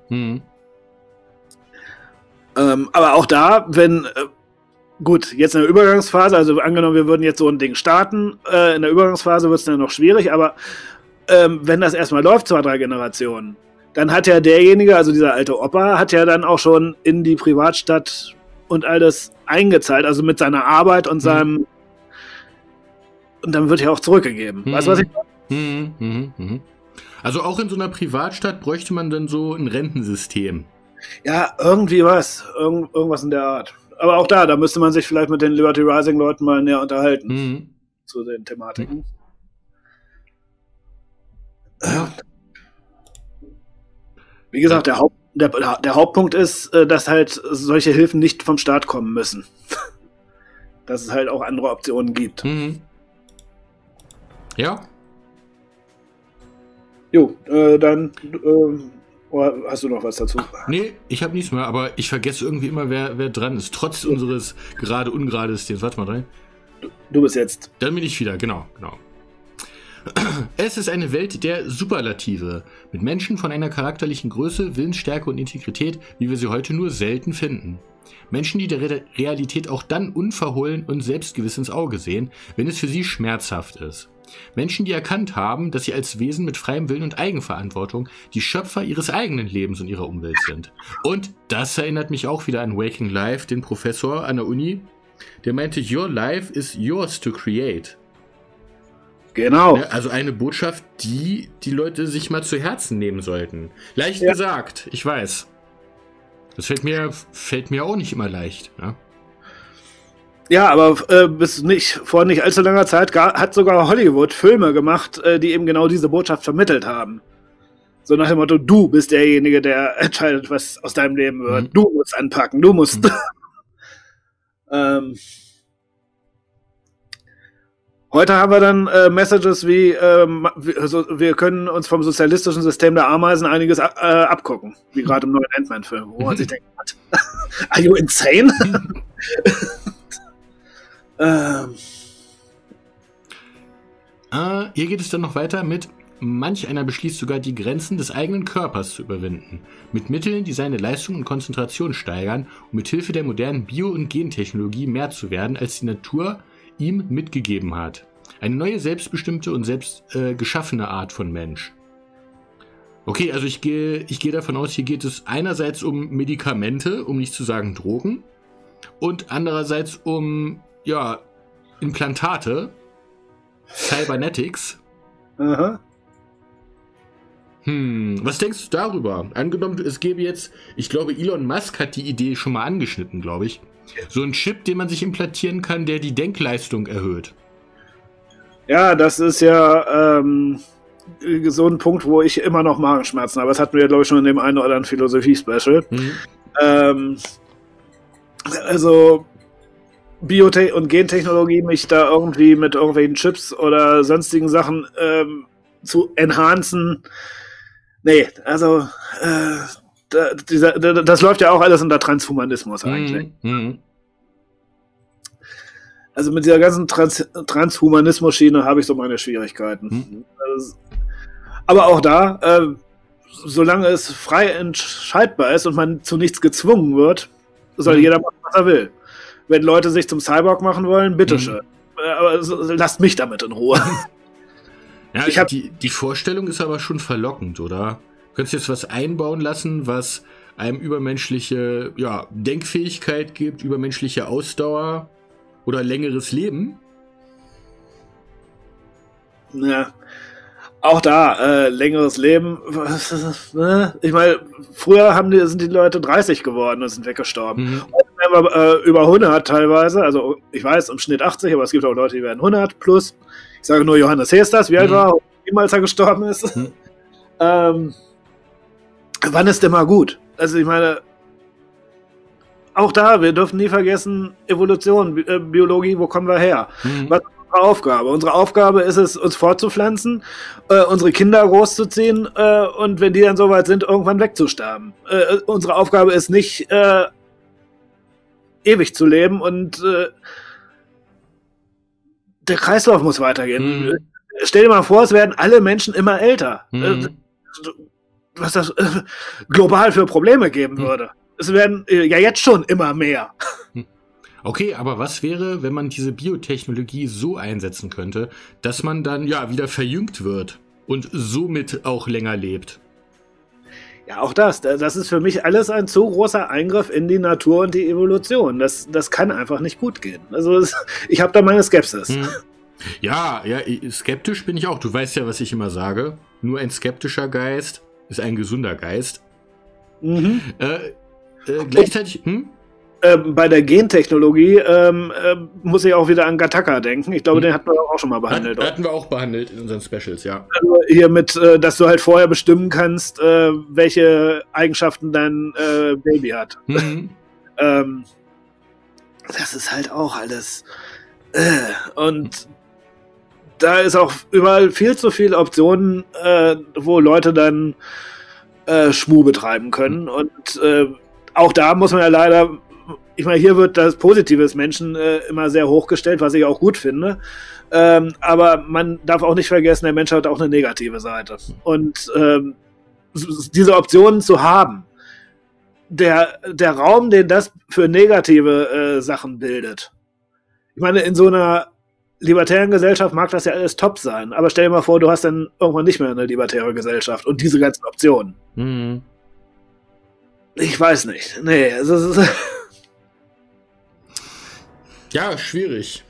Aber auch da, wenn, gut, jetzt in der Übergangsphase, also angenommen, wir würden jetzt so ein Ding starten, in der Übergangsphase wird es dann noch schwierig, aber wenn das erstmal läuft, 2, 3 Generationen, dann hat ja derjenige, also dieser alte Opa, hat ja dann auch schon in die Privatstadt und alles eingezahlt, also mit seiner Arbeit und seinem, und dann wird ja auch zurückgegeben. Weißt du, was ich meine? Also auch in so einer Privatstadt bräuchte man dann so ein Rentensystem. Ja, irgendwie was. Irgendwas in der Art. Aber auch da müsste man sich vielleicht mit den Liberty Rising Leuten mal näher unterhalten. Zu den Thematiken. Ja. Wie gesagt, der Hauptpunkt ist, dass halt solche Hilfen nicht vom Staat kommen müssen. Dass es halt auch andere Optionen gibt. Ja. Jo, dann oder hast du noch was dazu? Nee, ich habe nichts mehr, aber ich vergesse irgendwie immer, wer dran ist. Trotz unseres ungerade Systems. Warte mal rein. Du bist jetzt. Dann bin ich wieder, genau. Es ist eine Welt der Superlative, mit Menschen von einer charakterlichen Größe, Willensstärke und Integrität, wie wir sie heute nur selten finden. Menschen, die der Realität auch dann unverhohlen und selbstgewiss ins Auge sehen, wenn es für sie schmerzhaft ist. Menschen, die erkannt haben, dass sie als Wesen mit freiem Willen und Eigenverantwortung die Schöpfer ihres eigenen Lebens und ihrer Umwelt sind. Und das erinnert mich auch wieder an Waking Life, den Professor an der Uni, der meinte, your life is yours to create. Genau. Also eine Botschaft, die Leute sich mal zu Herzen nehmen sollten. Leicht gesagt, ich weiß. Das fällt mir auch nicht immer leicht. Ja, ja, aber vor nicht allzu langer Zeit hat sogar Hollywood Filme gemacht, die eben genau diese Botschaft vermittelt haben. So nach dem Motto, du bist derjenige, der entscheidet, was aus deinem Leben wird. Du musst anpacken, du musst... Heute haben wir dann Messages wie, wir können uns vom sozialistischen System der Ameisen einiges abgucken. Wie gerade im neuen Ant-Man-Film, wo man sich denkt, are you insane? Hier geht es dann noch weiter mit: Manch einer beschließt sogar, die Grenzen des eigenen Körpers zu überwinden. Mit Mitteln, die seine Leistung und Konzentration steigern, um mit Hilfe der modernen Bio- und Gentechnologie mehr zu werden, als die Natur ihm mitgegeben hat. Eine neue, selbstbestimmte und selbst geschaffene Art von Mensch. Okay, also ich gehe davon aus, hier geht es einerseits um Medikamente, um nicht zu sagen Drogen, und andererseits um, Implantate, Cybernetics. Aha. Was denkst du darüber? Angenommen, es gäbe jetzt, ich glaube, Elon Musk hat die Idee schon mal angeschnitten, glaube ich. So ein Chip, den man sich implantieren kann, der die Denkleistung erhöht. Ja, das ist ja so ein Punkt, wo ich immer noch Magenschmerzen habe. Das hatten wir, glaube ich, schon in dem einen oder anderen Philosophie-Special. Also Biotech und Gentechnologie, mich da irgendwie mit irgendwelchen Chips oder sonstigen Sachen zu enhancen. Nee, also das läuft ja auch alles unter Transhumanismus eigentlich. Also mit dieser ganzen Transhumanismus-Schiene habe ich so meine Schwierigkeiten. Aber auch da, solange es frei entscheidbar ist und man zu nichts gezwungen wird, soll jeder machen, was er will. Wenn Leute sich zum Cyborg machen wollen, bitteschön. Aber lasst mich damit in Ruhe. Ja, die Vorstellung ist aber schon verlockend, oder? Du könntest jetzt was einbauen lassen, was einem übermenschliche Denkfähigkeit gibt, übermenschliche Ausdauer oder längeres Leben. Ja. Auch da, längeres Leben. Ich meine, früher sind die Leute 30 geworden und sind weggestorben. Mhm. Heute werden wir über 100 teilweise. Also ich weiß, im Schnitt 80, aber es gibt auch Leute, die werden 100 plus. Ich sage nur Johannes Hesters, wie alt war er, als er gestorben ist. Wann ist denn mal gut? Also ich meine, auch da, wir dürfen nie vergessen, Evolution, Biologie, wo kommen wir her? Was ist unsere Aufgabe? Unsere Aufgabe ist es, uns fortzupflanzen, unsere Kinder großzuziehen und wenn die dann soweit sind, irgendwann wegzusterben. Unsere Aufgabe ist nicht, ewig zu leben und der Kreislauf muss weitergehen. Stell dir mal vor, es werden alle Menschen immer älter. Was das global für Probleme geben würde. Es werden ja jetzt schon immer mehr. Okay, aber was wäre, wenn man diese Biotechnologie so einsetzen könnte, dass man dann ja wieder verjüngt wird und somit auch länger lebt? Ja, auch das ist für mich alles ein zu großer Eingriff in die Natur und die Evolution. Das kann einfach nicht gut gehen. Also ich habe da meine Skepsis. Ja, skeptisch bin ich auch. Du weißt ja, was ich immer sage. Nur ein skeptischer Geist ist ein gesunder Geist. Gleichzeitig... Bei der Gentechnologie muss ich auch wieder an Gattaca denken. Ich glaube, den hatten wir auch schon mal behandelt. Hatten wir auch behandelt in unseren Specials, ja. Also hier mit, dass du halt vorher bestimmen kannst, welche Eigenschaften dein Baby hat. Das ist halt auch alles. Und da ist auch überall viel zu viele Optionen, wo Leute dann Schmuh betreiben können. Und auch da muss man ja leider... Ich meine, hier wird das Positive des Menschen immer sehr hochgestellt, was ich auch gut finde. Aber man darf auch nicht vergessen, der Mensch hat auch eine negative Seite. Und diese Optionen zu haben, der Raum, den das für negative Sachen bildet. Ich meine, in so einer libertären Gesellschaft mag das ja alles top sein. Aber stell dir mal vor, du hast dann irgendwann nicht mehr eine libertäre Gesellschaft und diese ganzen Optionen. Ich weiß nicht. Nee, es ist... Ja, schwierig.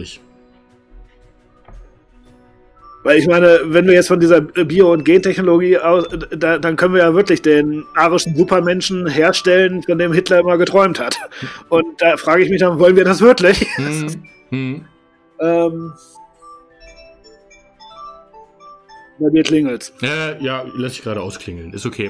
Weil ich meine, wenn wir jetzt von dieser Bio- und Gentechnologie aus, dann können wir ja wirklich den arischen Supermenschen herstellen, von dem Hitler immer geträumt hat. Und da frage ich mich dann, wollen wir das wirklich? Bei dir klingelt's. Ja, lass ich gerade ausklingeln. Ist okay.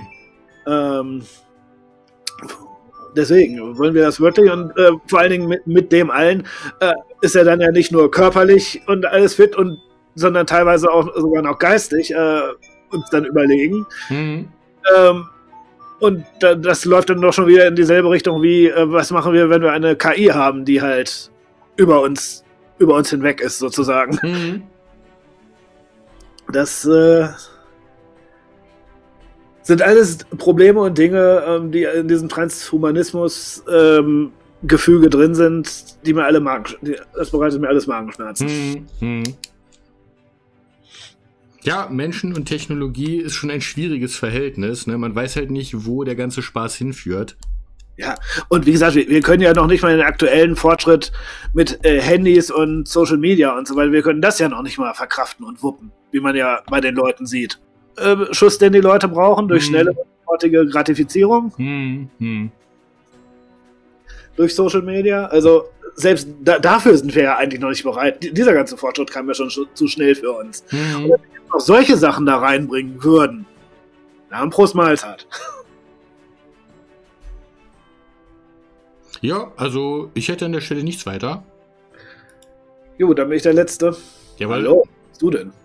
Deswegen, wollen wir das wirklich? Und vor allen Dingen mit dem allen ist er dann ja nicht nur körperlich und alles fit, sondern teilweise auch sogar noch geistig uns dann überlegen. Und das läuft dann doch schon wieder in dieselbe Richtung wie, was machen wir, wenn wir eine KI haben, die halt über uns hinweg ist, sozusagen. Das sind alles Probleme und Dinge, die in diesem Transhumanismus-Gefüge drin sind, die mir alle das bereitet mir alles Magenschmerzen. Ja, Menschen und Technologie ist schon ein schwieriges Verhältnis. Ne? Man weiß halt nicht, wo der ganze Spaß hinführt. Ja, und wie gesagt, wir können ja noch nicht mal den aktuellen Fortschritt mit Handys und Social Media und so weiter, wir können das ja noch nicht mal verkraften und wuppen, wie man ja bei den Leuten sieht. Schuss, den die Leute brauchen, durch schnelle und sofortige Gratifizierung. Durch Social Media. Also selbst dafür sind wir ja eigentlich noch nicht bereit. Dieser ganze Fortschritt kam ja schon zu schnell für uns. Und wenn wir noch solche Sachen da reinbringen würden, dann Prost Mahlzeit. Ja, also ich hätte an der Stelle nichts weiter. Jo, dann bin ich der Letzte. Jawohl. Hallo, was bist du denn?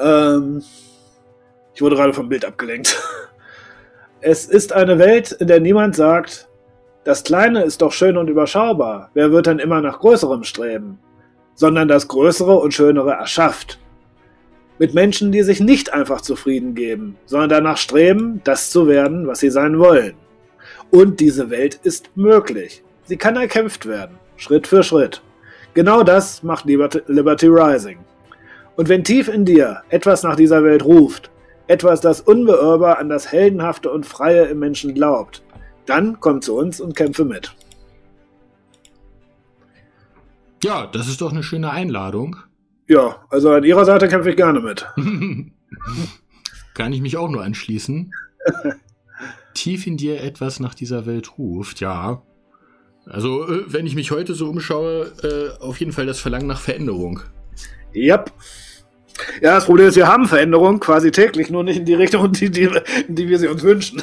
Ich wurde gerade vom Bild abgelenkt. Es ist eine Welt, in der niemand sagt, das Kleine ist doch schön und überschaubar. Wer wird dann immer nach Größerem streben? Sondern das Größere und Schönere erschafft. Mit Menschen, die sich nicht einfach zufrieden geben, sondern danach streben, das zu werden, was sie sein wollen. Und diese Welt ist möglich. Sie kann erkämpft werden, Schritt für Schritt. Genau das macht Liberty Rising. Und wenn tief in dir etwas nach dieser Welt ruft, etwas, das unbeirrbar an das Heldenhafte und Freie im Menschen glaubt, dann komm zu uns und kämpfe mit. Ja, das ist doch eine schöne Einladung. Ja, also an Ihrer Seite kämpfe ich gerne mit. Kann ich mich auch nur anschließen. Tief in dir etwas nach dieser Welt ruft, ja. Also, wenn ich mich heute so umschaue, auf jeden Fall das Verlangen nach Veränderung. Yep. Ja, das Problem ist, wir haben Veränderungen quasi täglich, nur nicht in die Richtung, in die wir sie uns wünschen.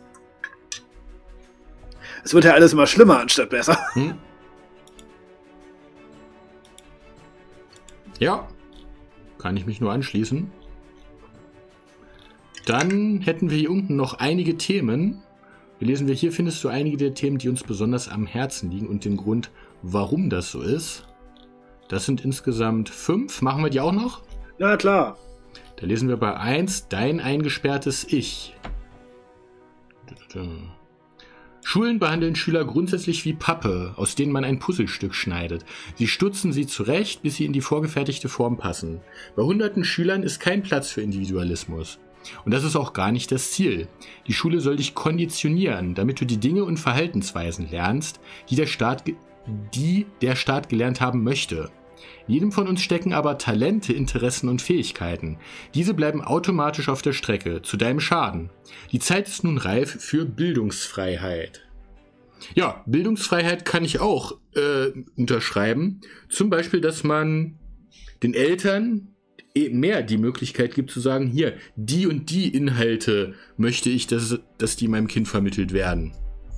Es wird ja alles immer schlimmer anstatt besser. Ja, kann ich mich nur anschließen. Dann hätten wir hier unten noch einige Themen. Lesen wir hier, findest du einige der Themen, die uns besonders am Herzen liegen und den Grund, warum das so ist. Das sind insgesamt 5. Machen wir die auch noch? Na klar. Da lesen wir bei 1, dein eingesperrtes Ich. Schulen behandeln Schüler grundsätzlich wie Pappe, aus denen man ein Puzzlestück schneidet. Sie stutzen sie zurecht, bis sie in die vorgefertigte Form passen. Bei hunderten Schülern ist kein Platz für Individualismus. Und das ist auch gar nicht das Ziel. Die Schule soll dich konditionieren, damit du die Dinge und Verhaltensweisen lernst, die der Staat gelernt haben möchte. In jedem von uns stecken aber Talente, Interessen und Fähigkeiten. Diese bleiben automatisch auf der Strecke, zu deinem Schaden. Die Zeit ist nun reif für Bildungsfreiheit. Ja, Bildungsfreiheit kann ich auch unterschreiben. Zum Beispiel, dass man den Eltern mehr die Möglichkeit gibt zu sagen, hier, die und die Inhalte möchte ich, dass die meinem Kind vermittelt werden.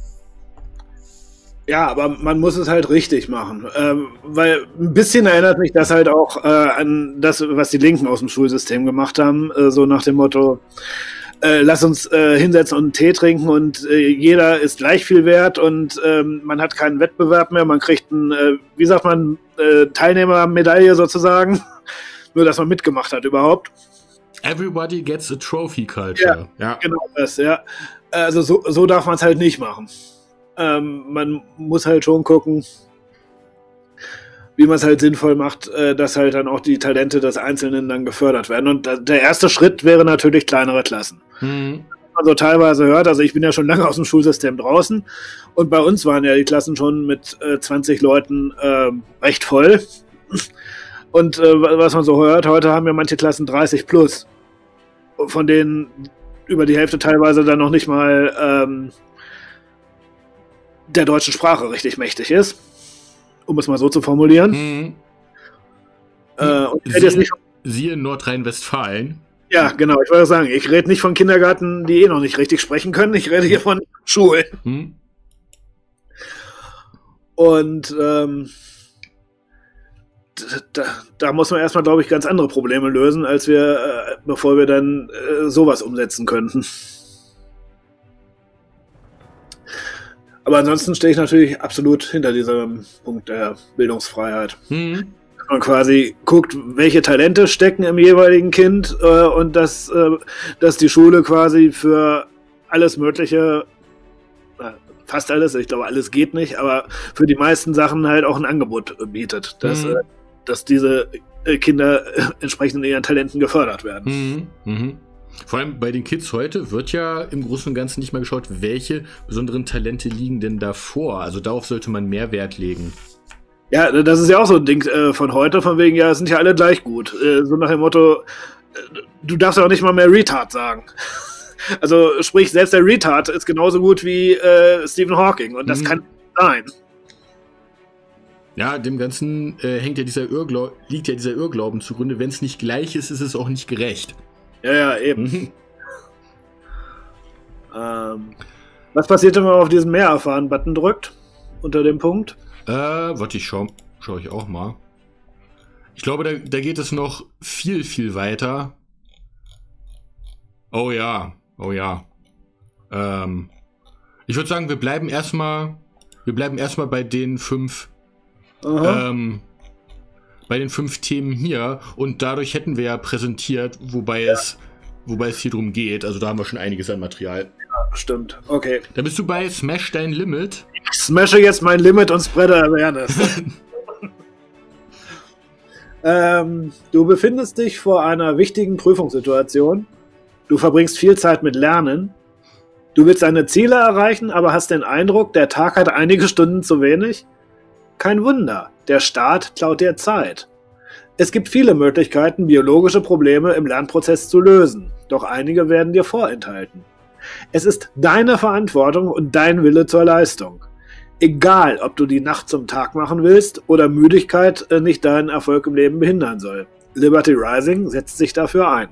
Ja, aber man muss es halt richtig machen, weil ein bisschen erinnert mich das halt auch an das, was die Linken aus dem Schulsystem gemacht haben, so nach dem Motto, lass uns hinsetzen und einen Tee trinken und jeder ist gleich viel wert und man hat keinen Wettbewerb mehr, man kriegt wie sagt man, Teilnehmermedaille sozusagen, nur dass man mitgemacht hat überhaupt. Everybody gets a trophy culture. Ja. Genau das, ja. Also so darf man es halt nicht machen. Man muss halt schon gucken, wie man es halt sinnvoll macht, dass halt dann auch die Talente des Einzelnen dann gefördert werden. Und der erste Schritt wäre natürlich kleinere Klassen. Also teilweise hört, also ich bin ja schon lange aus dem Schulsystem draußen und bei uns waren ja die Klassen schon mit 20 Leuten recht voll. Und was man so hört, heute haben ja manche Klassen 30 plus, von denen über die Hälfte teilweise dann noch nicht mal der deutschen Sprache richtig mächtig ist, um es mal so zu formulieren. Und siehe Nordrhein-Westfalen. Ja, genau, ich wollte sagen, ich rede nicht von Kindergärten, die noch nicht richtig sprechen können, ich rede hier von Schulen. Und da muss man erstmal, glaube ich, ganz andere Probleme lösen, als bevor wir dann sowas umsetzen könnten. Aber ansonsten stehe ich natürlich absolut hinter diesem Punkt der Bildungsfreiheit. Dass man quasi guckt, welche Talente stecken im jeweiligen Kind und dass die Schule quasi für alles Mögliche, fast alles, ich glaube, alles geht nicht, aber für die meisten Sachen halt auch ein Angebot bietet, dass diese Kinder entsprechend in ihren Talenten gefördert werden. Vor allem bei den Kids heute wird ja im Großen und Ganzen nicht mal geschaut, welche besonderen Talente liegen denn davor. Also darauf sollte man mehr Wert legen. Ja, das ist ja auch so ein Ding von heute, von wegen, ja, es sind ja alle gleich gut. So nach dem Motto, du darfst ja auch nicht mal mehr Retard sagen. Also sprich, selbst der Retard ist genauso gut wie Stephen Hawking und das kann nicht sein. Ja, dem Ganzen liegt ja dieser Irrglauben zugrunde. Wenn es nicht gleich ist, ist es auch nicht gerecht. Ja, eben. Was passiert, wenn man auf diesen Mehr erfahren-Button drückt? Unter dem Punkt? Warte, schau ich auch mal. Ich glaube, da geht es noch viel, viel weiter. Oh ja. Ich würde sagen, wir bleiben erstmal bei den 5 Themen hier und dadurch hätten wir ja präsentiert, wobei es hier drum geht. Also da haben wir schon einiges an Material. Ja, stimmt. Okay. Da bist du bei Smash dein Limit. Ich smashe jetzt mein Limit und spreade Awareness. Du befindest dich vor einer wichtigen Prüfungssituation. Du verbringst viel Zeit mit Lernen. Du willst deine Ziele erreichen, aber hast den Eindruck, der Tag hat einige Stunden zu wenig. Kein Wunder, der Staat klaut dir Zeit. Es gibt viele Möglichkeiten, biologische Probleme im Lernprozess zu lösen, doch einige werden dir vorenthalten. Es ist deine Verantwortung und dein Wille zur Leistung. Egal, ob du die Nacht zum Tag machen willst oder Müdigkeit nicht deinen Erfolg im Leben behindern soll. Liberty Rising setzt sich dafür ein.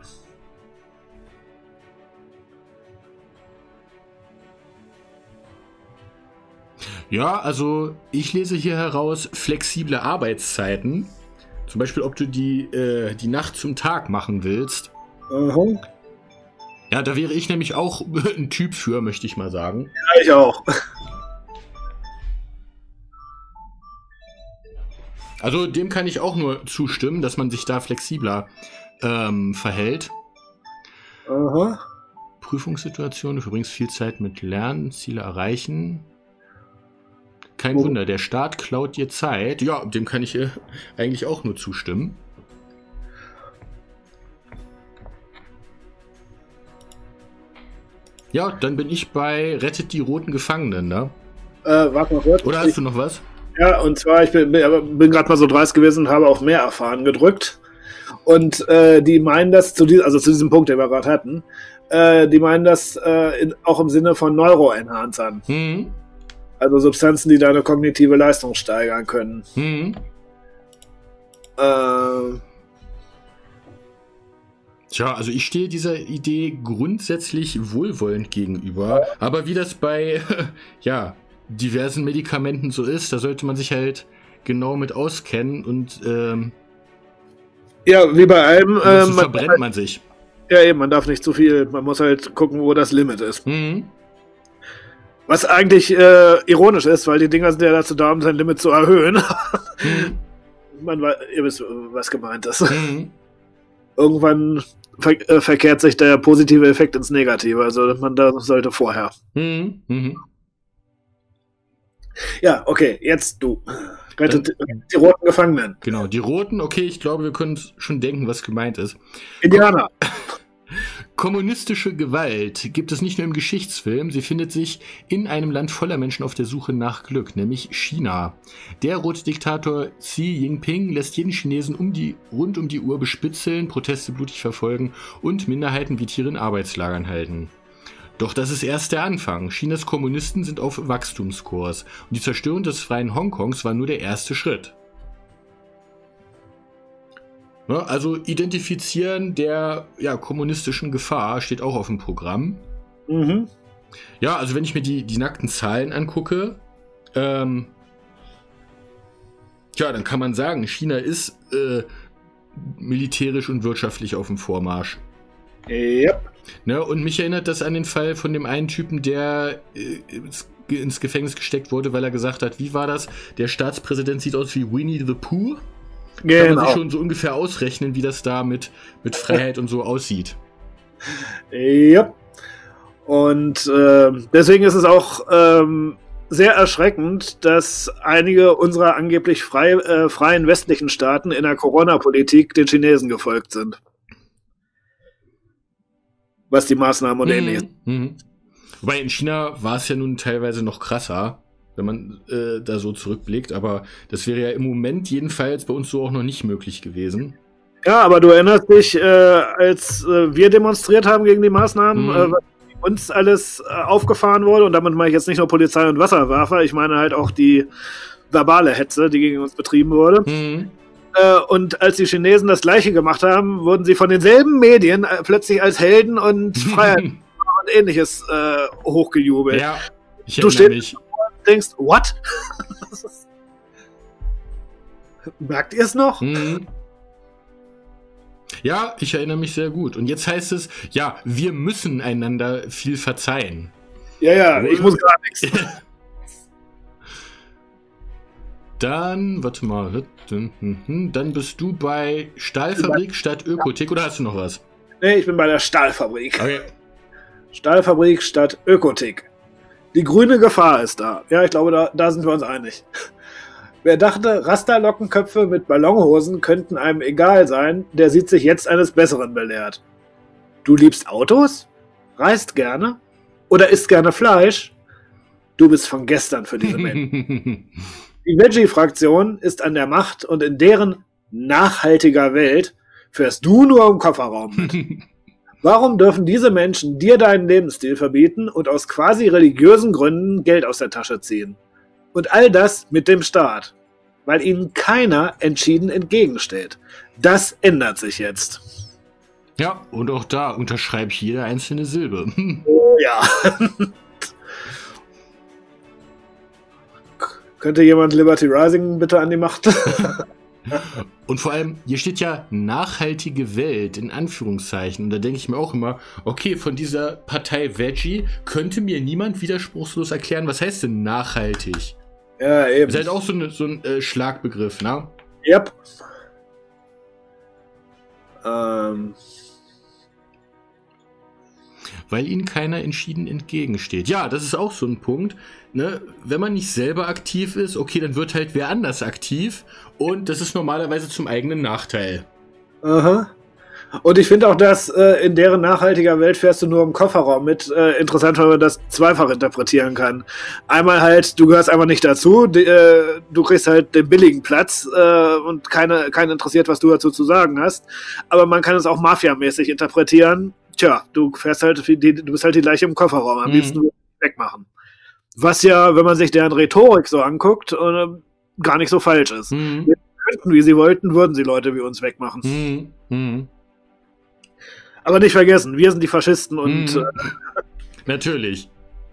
Ja, also ich lese hier heraus flexible Arbeitszeiten. Zum Beispiel, ob du die Nacht zum Tag machen willst. Mhm. Ja, da wäre ich nämlich auch ein Typ für, möchte ich mal sagen. Ja, ich auch. Also dem kann ich auch nur zustimmen, dass man sich da flexibler verhält. Aha. Prüfungssituation, du verbringst viel Zeit mit Lernen, Ziele erreichen. Kein Wunder, der Staat klaut dir Zeit. Ja, dem kann ich eigentlich auch nur zustimmen. Ja, dann bin ich bei Rettet die roten Gefangenen, ne? Warte mal kurz. Oder hast du noch was? Ja, und zwar, ich bin gerade mal so dreist gewesen und habe auf mehr erfahren gedrückt. Und die meinen das, zu diesem Punkt, den wir gerade hatten, die meinen das auch im Sinne von Neuroenhancern. Mhm. Also Substanzen, die deine kognitive Leistung steigern können. Mhm. Tja, also ich stehe dieser Idee grundsätzlich wohlwollend gegenüber. Aber wie das bei diversen Medikamenten so ist, da sollte man sich halt genau mit auskennen und ja, wie bei allem. Verbrennt man sich. Ja, eben, man darf nicht zu viel. Man muss halt gucken, wo das Limit ist. Mhm. Was eigentlich ironisch ist, weil die Dinger sind ja dazu da, um sein Limit zu erhöhen. Ihr wisst, was gemeint ist. Mhm. Irgendwann verkehrt sich der positive Effekt ins Negative. Also man da sollte vorher. Mhm. Mhm. Ja, okay, jetzt du. Rettet die roten Gefangenen. Genau, die roten, okay, ich glaube, wir können schon denken, was gemeint ist. Indianer. Kommunistische Gewalt gibt es nicht nur im Geschichtsfilm, sie findet sich in einem Land voller Menschen auf der Suche nach Glück, nämlich China. Der rote Diktator Xi Jinping lässt jeden Chinesen rund um die Uhr bespitzeln, Proteste blutig verfolgen und Minderheiten wie Tiere in Arbeitslagern halten. Doch das ist erst der Anfang. Chinas Kommunisten sind auf Wachstumskurs und die Zerstörung des freien Hongkongs war nur der erste Schritt. Also Identifizieren der kommunistischen Gefahr steht auch auf dem Programm. Mhm. Ja, also wenn ich mir die nackten Zahlen angucke, dann kann man sagen, China ist militärisch und wirtschaftlich auf dem Vormarsch. Yep. Und mich erinnert das an den Fall von dem einen Typen, der ins Gefängnis gesteckt wurde, weil er gesagt hat, wie war das? Der Staatspräsident sieht aus wie Winnie the Pooh. Genau. Kann man sich schon so ungefähr ausrechnen, wie das da mit Freiheit und so aussieht. Ja. Und deswegen ist es auch sehr erschreckend, dass einige unserer angeblich freien westlichen Staaten in der Corona-Politik den Chinesen gefolgt sind. Was die Maßnahmen und ähnliches. Wobei in China war es ja nun teilweise noch krasser, wenn man da so zurückblickt, aber das wäre ja im Moment jedenfalls bei uns so auch noch nicht möglich gewesen. Ja, aber du erinnerst dich, als wir demonstriert haben gegen die Maßnahmen, was uns alles aufgefahren wurde, und damit meine ich jetzt nicht nur Polizei und Wasserwerfer, ich meine halt auch die verbale Hetze, die gegen uns betrieben wurde. Und als die Chinesen das Gleiche gemacht haben, wurden sie von denselben Medien plötzlich als Helden und Freiheit und ähnliches hochgejubelt. Ja, ich erinnere mich. Denkst, what? Merkt ihr es noch? Ja, ich erinnere mich sehr gut. Und jetzt heißt es, ja, wir müssen einander viel verzeihen. Ja, ich muss gar nichts. Dann, warte mal, dann bist du bei Stahlfabrik statt Ökotik, oder hast du noch was? Nee, ich bin bei der Stahlfabrik. Okay. Stahlfabrik statt Ökotik. Die grüne Gefahr ist da. Ja, ich glaube, da sind wir uns einig. Wer dachte, Rasterlockenköpfe mit Ballonhosen könnten einem egal sein, der sieht sich jetzt eines Besseren belehrt. Du liebst Autos? Reist gerne? Oder isst gerne Fleisch? Du bist von gestern für diese Menschen. Die Veggie-Fraktion ist an der Macht und in deren nachhaltiger Welt fährst du nur im Kofferraum mit. Warum dürfen diese Menschen dir deinen Lebensstil verbieten und aus quasi religiösen Gründen Geld aus der Tasche ziehen? Und all das mit dem Staat, weil ihnen keiner entschieden entgegensteht. Das ändert sich jetzt. Ja, und auch da unterschreibe ich jede einzelne Silbe. Ja. Könnte jemand Liberty Rising bitte an die Macht? Und vor allem, hier steht ja nachhaltige Welt in Anführungszeichen. Und da denke ich mir auch immer, okay, von dieser Partei Veggie könnte mir niemand widerspruchslos erklären, was heißt denn nachhaltig? Ja, eben. Das ist halt auch so ein Schlagbegriff, ne? Yep. Weil ihnen keiner entschieden entgegensteht. Ja, das ist auch so ein Punkt. Ne? Wenn man nicht selber aktiv ist, okay, dann wird halt wer anders aktiv. Und das ist normalerweise zum eigenen Nachteil. Aha. Und ich finde auch, dass in deren nachhaltiger Welt fährst du nur im Kofferraum mit. Interessant, weil man das zweifach interpretieren kann. Einmal halt, du gehörst einfach nicht dazu. Du kriegst halt den billigen Platz und keinen interessiert, was du dazu zu sagen hast. Aber man kann es auch mafiamäßig interpretieren. Tja, du fährst halt, du bist halt die Leiche im Kofferraum. Am liebsten wegmachen. Was ja, wenn man sich deren Rhetorik so anguckt, gar nicht so falsch ist. Wenn sie könnten, wie sie wollten, würden sie Leute wie uns wegmachen. Aber nicht vergessen, wir sind die Faschisten und... Natürlich.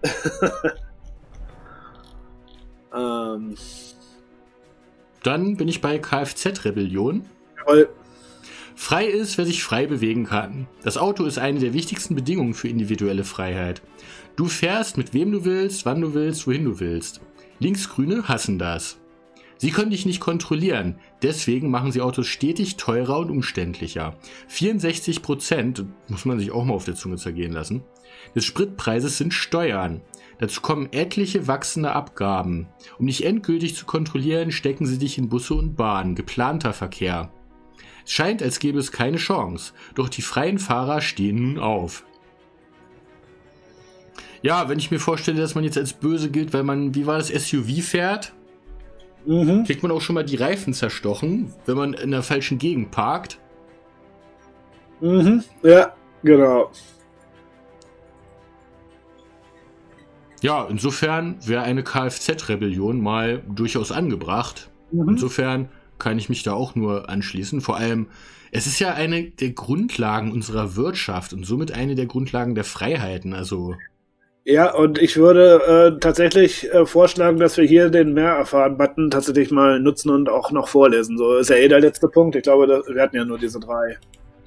Dann bin ich bei Kfz-Rebellion. Jawohl. Frei ist, wer sich frei bewegen kann. Das Auto ist eine der wichtigsten Bedingungen für individuelle Freiheit. Du fährst mit wem du willst, wann du willst, wohin du willst. Linksgrüne hassen das. Sie können dich nicht kontrollieren, deswegen machen sie Autos stetig teurer und umständlicher. 64%, muss man sich auch mal auf der Zunge zergehen lassen, des Spritpreises sind Steuern. Dazu kommen etliche wachsende Abgaben. Um dich endgültig zu kontrollieren, stecken sie dich in Busse und Bahnen, geplanter Verkehr. Es scheint, als gäbe es keine Chance, doch die freien Fahrer stehen nun auf. Ja, wenn ich mir vorstelle, dass man jetzt als böse gilt, weil man, wie war das, SUV fährt, kriegt man auch schon mal die Reifen zerstochen, wenn man in der falschen Gegend parkt. Ja, genau. Ja, insofern wäre eine Kfz-Rebellion mal durchaus angebracht. Insofern kann ich mich da auch nur anschließen. Vor allem, es ist ja eine der Grundlagen unserer Wirtschaft und somit eine der Grundlagen der Freiheiten. Also ja, und ich würde tatsächlich vorschlagen, dass wir hier den Mehr erfahren-Button tatsächlich mal nutzen und auch noch vorlesen. So ist ja der letzte Punkt. Ich glaube, wir hatten ja nur diese 3.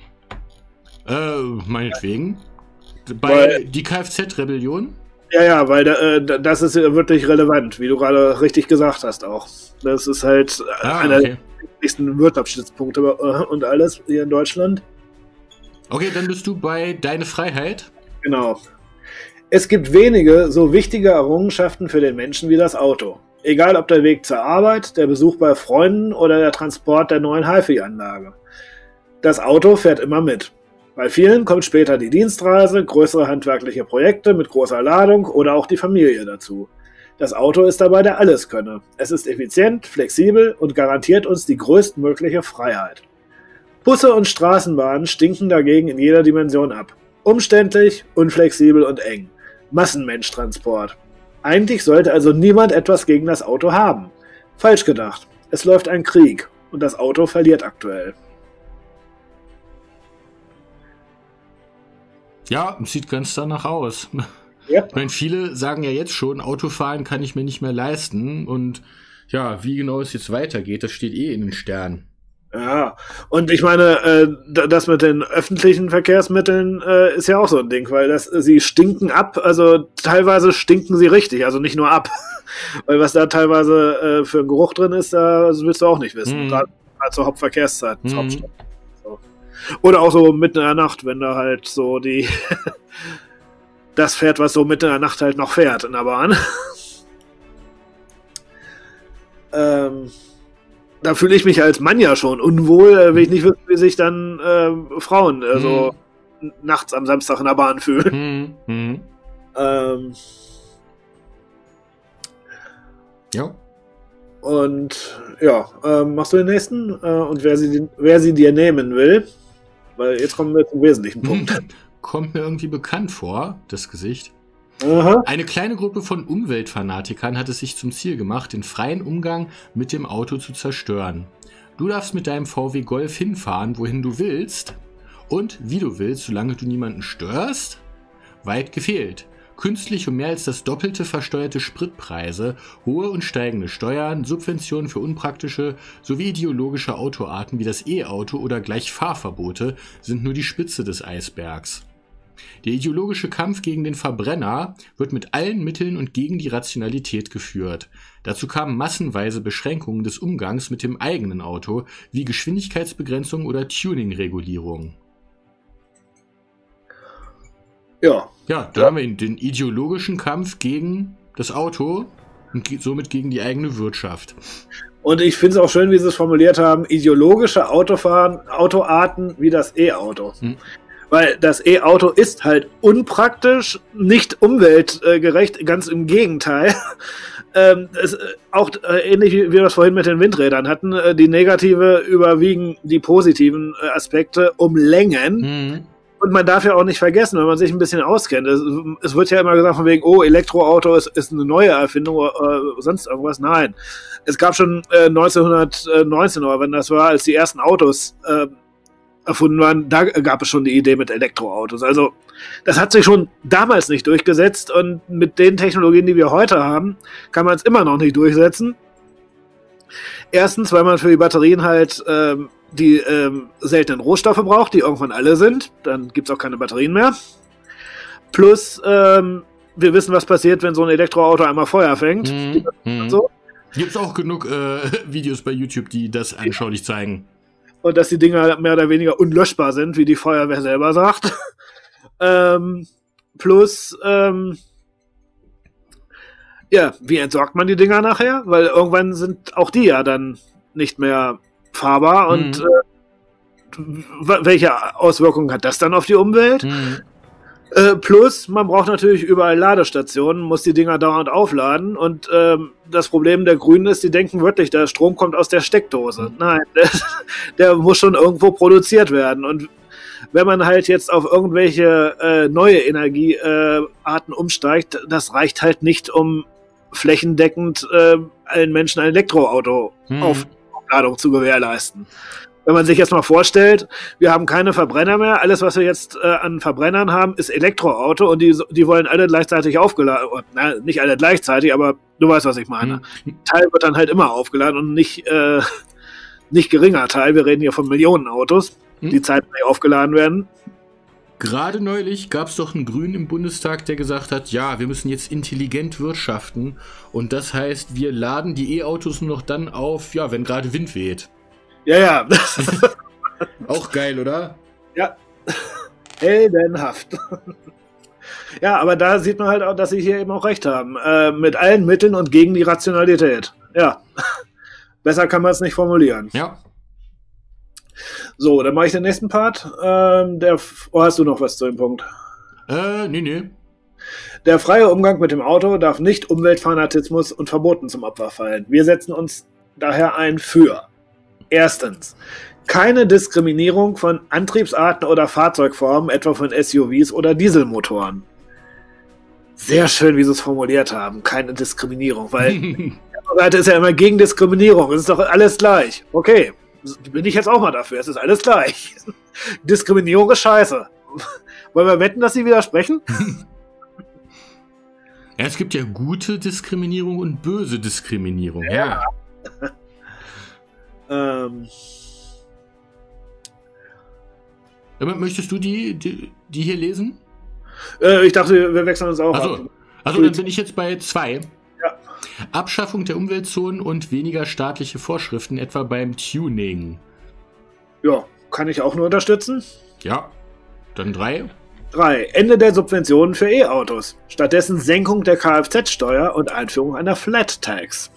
Meinetwegen. Bei die Kfz-Rebellion? Ja, weil das ist wirklich relevant, wie du gerade richtig gesagt hast auch. Das ist halt einer der wichtigsten Wirtschaftsstützpunkte und alles hier in Deutschland. Okay, dann bist du bei Deine Freiheit. Genau. Es gibt wenige so wichtige Errungenschaften für den Menschen wie das Auto. Egal ob der Weg zur Arbeit, der Besuch bei Freunden oder der Transport der neuen HiFi-Anlage. Das Auto fährt immer mit. Bei vielen kommt später die Dienstreise, größere handwerkliche Projekte mit großer Ladung oder auch die Familie dazu. Das Auto ist dabei der Alleskönner. Es ist effizient, flexibel und garantiert uns die größtmögliche Freiheit. Busse und Straßenbahnen stinken dagegen in jeder Dimension ab. Umständlich, unflexibel und eng. Massenmensch-Transport. Eigentlich sollte also niemand etwas gegen das Auto haben. Falsch gedacht. Es läuft ein Krieg und das Auto verliert aktuell. Ja, sieht ganz danach aus. Ja. Ich meine, viele sagen ja jetzt schon, Autofahren kann ich mir nicht mehr leisten. Und ja, wie genau es jetzt weitergeht, das steht in den Sternen. Ja, und ich meine, das mit den öffentlichen Verkehrsmitteln ist ja auch so ein Ding, weil sie stinken ab, also teilweise stinken sie richtig, also nicht nur ab. Weil was da teilweise für ein Geruch drin ist, das willst du auch nicht wissen. Gerade zur Hauptverkehrszeit, zur Hauptstadt. So. Oder auch so mitten in der Nacht, wenn da halt so das fährt, was so mitten in der Nacht halt noch fährt in der Bahn. Da fühle ich mich als Mann ja schon unwohl, will ich nicht wissen, wie sich dann Frauen nachts am Samstag in der Bahn fühlen. Ja. Und ja, machst du den nächsten? Und wer sie dir nehmen will, weil jetzt kommen wir zum wesentlichen Punkt. Kommt mir irgendwie bekannt vor, das Gesicht. Aha. Eine kleine Gruppe von Umweltfanatikern hat es sich zum Ziel gemacht, den freien Umgang mit dem Auto zu zerstören. Du darfst mit deinem VW Golf hinfahren, wohin du willst und wie du willst, solange du niemanden störst. Weit gefehlt. Künstlich um mehr als das Doppelte versteuerte Spritpreise, hohe und steigende Steuern, Subventionen für unpraktische sowie ideologische Autoarten wie das E-Auto oder gleich Fahrverbote sind nur die Spitze des Eisbergs. Der ideologische Kampf gegen den Verbrenner wird mit allen Mitteln und gegen die Rationalität geführt. Dazu kamen massenweise Beschränkungen des Umgangs mit dem eigenen Auto, wie Geschwindigkeitsbegrenzung oder Tuning-Regulierung. Ja. Ja, da haben wir den ideologischen Kampf gegen das Auto und somit gegen die eigene Wirtschaft. Und ich finde es auch schön, wie sie es formuliert haben, ideologische Autoarten wie das E-Auto. Weil das E-Auto ist halt unpraktisch, nicht umweltgerecht, ganz im Gegenteil. Auch ähnlich wie wir das vorhin mit den Windrädern hatten, die negative überwiegen die positiven Aspekte um Längen. Und man darf ja auch nicht vergessen, wenn man sich ein bisschen auskennt, es wird ja immer gesagt von wegen, oh, Elektroauto ist eine neue Erfindung oder sonst irgendwas. Nein, es gab schon 1919, oder wenn das war, als die ersten Autos erfunden waren, da gab es schon die Idee mit Elektroautos. Also das hat sich schon damals nicht durchgesetzt und mit den Technologien, die wir heute haben, kann man es immer noch nicht durchsetzen. Erstens, weil man für die Batterien halt die seltenen Rohstoffe braucht, die irgendwann alle sind. Dann gibt es auch keine Batterien mehr. Plus, wir wissen, was passiert, wenn so ein Elektroauto einmal Feuer fängt. So. Gibt es auch genug Videos bei YouTube, die das anschaulich zeigen. Und dass die Dinger mehr oder weniger unlöschbar sind, wie die Feuerwehr selber sagt. Plus, ja, wie entsorgt man die Dinger nachher? Weil irgendwann sind auch die ja dann nicht mehr fahrbar. Und welche Auswirkungen hat das dann auf die Umwelt? Plus, man braucht natürlich überall Ladestationen, muss die Dinger dauernd aufladen. Und das Problem der Grünen ist, die denken wirklich, der Strom kommt aus der Steckdose. Nein, der muss schon irgendwo produziert werden. Und wenn man halt jetzt auf irgendwelche neue Energiearten umsteigt, das reicht halt nicht, um flächendeckend allen Menschen ein Elektroauto Aufladung zu gewährleisten. Wenn man sich jetzt mal vorstellt, wir haben keine Verbrenner mehr, alles, was wir jetzt an Verbrennern haben, ist Elektroauto und die wollen alle gleichzeitig aufgeladen, na, nicht alle gleichzeitig, aber du weißt, was ich meine. Teil wird dann halt immer aufgeladen und nicht geringer Teil, wir reden hier von Millionen Autos, die zeitgleich aufgeladen werden. Gerade neulich gab es doch einen Grünen im Bundestag, der gesagt hat, ja, wir müssen jetzt intelligent wirtschaften und das heißt, wir laden die E-Autos nur noch dann auf, ja, wenn gerade Wind weht. Ja. Auch geil, oder? Ja. Heldenhaft. Ja, aber da sieht man halt auch, dass sie hier eben auch recht haben. Mit allen Mitteln und gegen die Rationalität. Ja. Besser kann man es nicht formulieren. Ja. So, dann mache ich den nächsten Part. Hast du noch was zu dem Punkt? Nee. Der freie Umgang mit dem Auto darf nicht Umweltfanatismus und Verboten zum Opfer fallen. Wir setzen uns daher ein für: Erstens, keine Diskriminierung von Antriebsarten oder Fahrzeugformen, etwa von SUVs oder Dieselmotoren. Sehr schön, wie sie es formuliert haben. Keine Diskriminierung, weil die andere Seite ist ja immer gegen Diskriminierung. Es ist doch alles gleich. Okay, bin ich jetzt auch mal dafür. Es ist alles gleich. Diskriminierung ist scheiße. Wollen wir wetten, dass sie widersprechen? Ja, es gibt ja gute Diskriminierung und böse Diskriminierung. Ja. Möchtest du die hier lesen? Ich dachte, wir wechseln uns auch ab. Also dann bin ich jetzt bei 2. Ja. Abschaffung der Umweltzonen und weniger staatliche Vorschriften, etwa beim Tuning. Ja, kann ich auch nur unterstützen. Ja, dann 3. 3. Ende der Subventionen für E-Autos. Stattdessen Senkung der Kfz-Steuer und Einführung einer Flat Tax.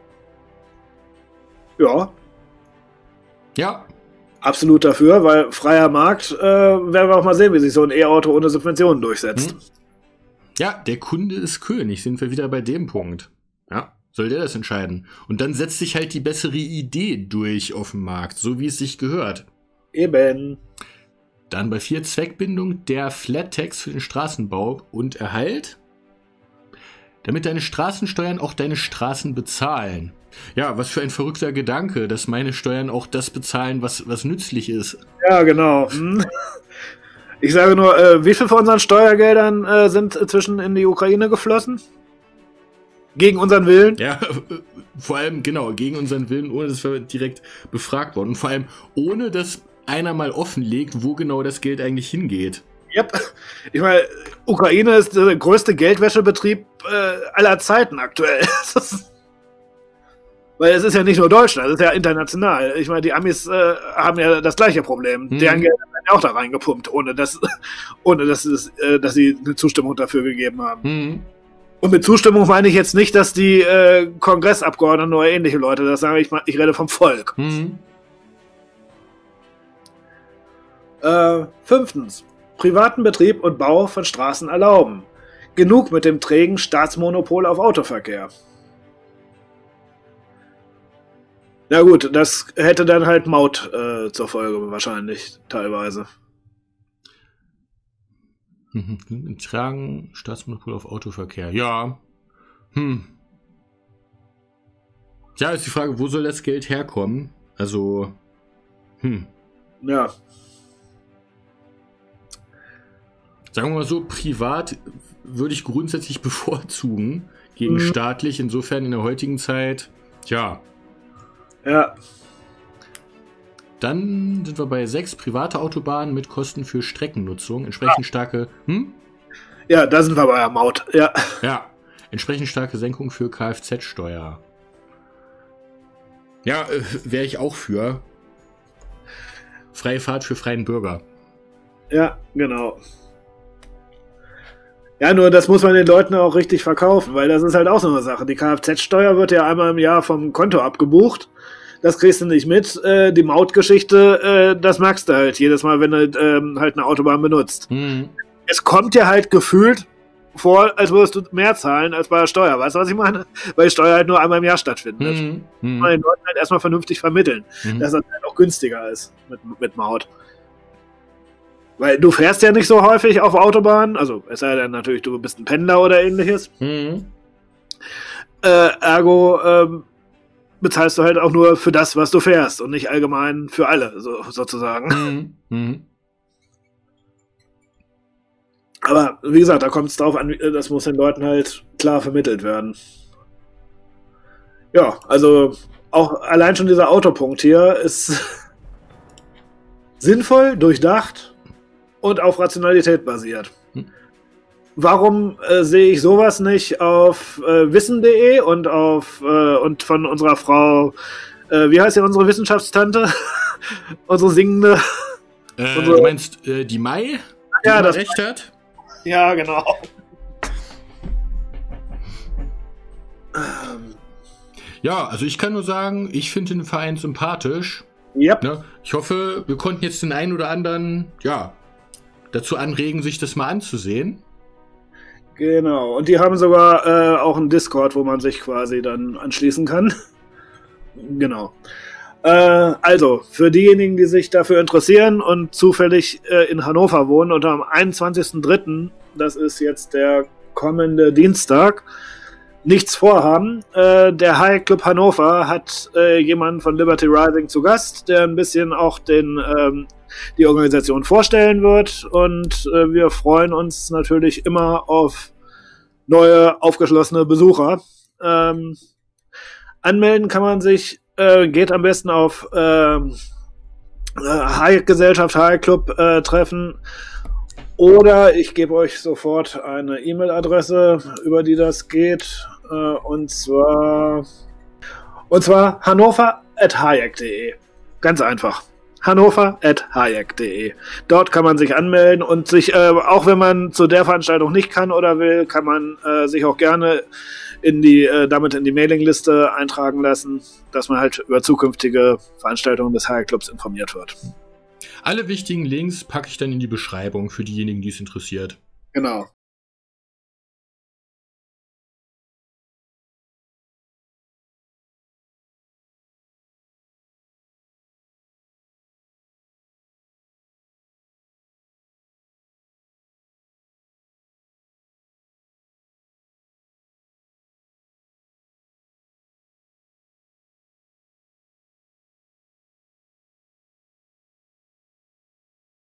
Ja. Ja. Absolut dafür, weil freier Markt, werden wir auch mal sehen, wie sich so ein E-Auto ohne Subventionen durchsetzt. Ja, der Kunde ist König, sind wir wieder bei dem Punkt. Ja. Soll der das entscheiden? Und dann setzt sich halt die bessere Idee durch auf dem Markt, so wie es sich gehört. Eben. Dann bei 4 Zweckbindung der Flat Tax für den Straßenbau und Erhalt. Damit deine Straßensteuern auch deine Straßen bezahlen. Ja, was für ein verrückter Gedanke, dass meine Steuern auch das bezahlen, was nützlich ist. Ja, genau. Ich sage nur, wie viel von unseren Steuergeldern sind inzwischen in die Ukraine geflossen? Gegen unseren Willen? Ja, vor allem, genau, gegen unseren Willen, ohne dass wir direkt befragt wurden. Und vor allem, ohne dass einer mal offenlegt, wo genau das Geld eigentlich hingeht. Yep. Ich meine, Ukraine ist der größte Geldwäschebetrieb aller Zeiten aktuell. Weil es ist ja nicht nur Deutschland, es ist ja international. Ich meine, die Amis haben ja das gleiche Problem. Deren Geld wird ja auch da reingepumpt, ohne dass sie eine Zustimmung dafür gegeben haben. Und mit Zustimmung meine ich jetzt nicht, dass die Kongressabgeordneten oder ähnliche Leute das sagen. Ich rede vom Volk. 5. Privaten Betrieb und Bau von Straßen erlauben. Genug mit dem trägen Staatsmonopol auf Autoverkehr. Na gut, das hätte dann halt Maut zur Folge wahrscheinlich, teilweise. Tragen Staatsmonopol auf Autoverkehr. Ja. Ja, ist die Frage, wo soll das Geld herkommen? Also, Ja. Sagen wir mal so, privat würde ich grundsätzlich bevorzugen gegen staatlich. Insofern in der heutigen Zeit, ja. Ja. Dann sind wir bei 6 private Autobahnen mit Kosten für Streckennutzung. Entsprechend starke... Ja, da sind wir bei der Maut. Ja. Ja, entsprechend starke Senkung für Kfz-Steuer. Ja, wäre ich auch für. Freie Fahrt für freien Bürger. Ja, genau. Ja, nur das muss man den Leuten auch richtig verkaufen, weil das ist halt auch so eine Sache. Die Kfz-Steuer wird ja einmal im Jahr vom Konto abgebucht. Das kriegst du nicht mit. Die Mautgeschichte, das merkst du halt jedes Mal, wenn du halt eine Autobahn benutzt. Es kommt ja halt gefühlt vor, als würdest du mehr zahlen als bei der Steuer. Weißt du, was ich meine? Weil die Steuer halt nur einmal im Jahr stattfindet. Man den Leuten halt erstmal vernünftig vermitteln, dass das halt auch günstiger ist mit Maut. Weil du fährst ja nicht so häufig auf Autobahnen, also es sei denn natürlich, du bist ein Pendler oder ähnliches. Ergo bezahlst du halt auch nur für das, was du fährst und nicht allgemein für alle, sozusagen. Aber wie gesagt, da kommt es drauf an, das muss den Leuten halt klar vermittelt werden. Ja, also auch allein schon dieser Autopunkt hier ist sinnvoll, durchdacht und auf Rationalität basiert. Warum sehe ich sowas nicht auf wissen.de und und von unserer Frau, wie heißt ja unsere Wissenschaftstante? Unsere singende. Du meinst die Mai, die ja, das recht hat? Ja, genau. Ja, also ich kann nur sagen, ich finde den Verein sympathisch. Yep. Ne? Ich hoffe, wir konnten jetzt den einen oder anderen, ja, dazu anregen, sich das mal anzusehen. Genau, und die haben sogar auch einen Discord, wo man sich quasi dann anschließen kann. Genau. Also, für diejenigen, die sich dafür interessieren und zufällig in Hannover wohnen und am 21.03., das ist jetzt der kommende Dienstag, nichts vorhaben. Der High Club Hannover hat jemanden von Liberty Rising zu Gast, der ein bisschen auch die Organisation vorstellen wird, und wir freuen uns natürlich immer auf neue, aufgeschlossene Besucher. Anmelden kann man sich, geht am besten auf High-Gesellschaft, High-Club treffen, oder ich gebe euch sofort eine E-Mail-Adresse, über die das geht, und zwar hannover@hayek.de. Ganz einfach. hannover@hayek.de. Dort kann man sich anmelden und sich, auch wenn man zu der Veranstaltung nicht kann oder will, kann man sich auch gerne damit in die Mailingliste eintragen lassen, dass man halt über zukünftige Veranstaltungen des Hayek Clubs informiert wird. Alle wichtigen Links packe ich dann in die Beschreibung für diejenigen, die es interessiert. Genau.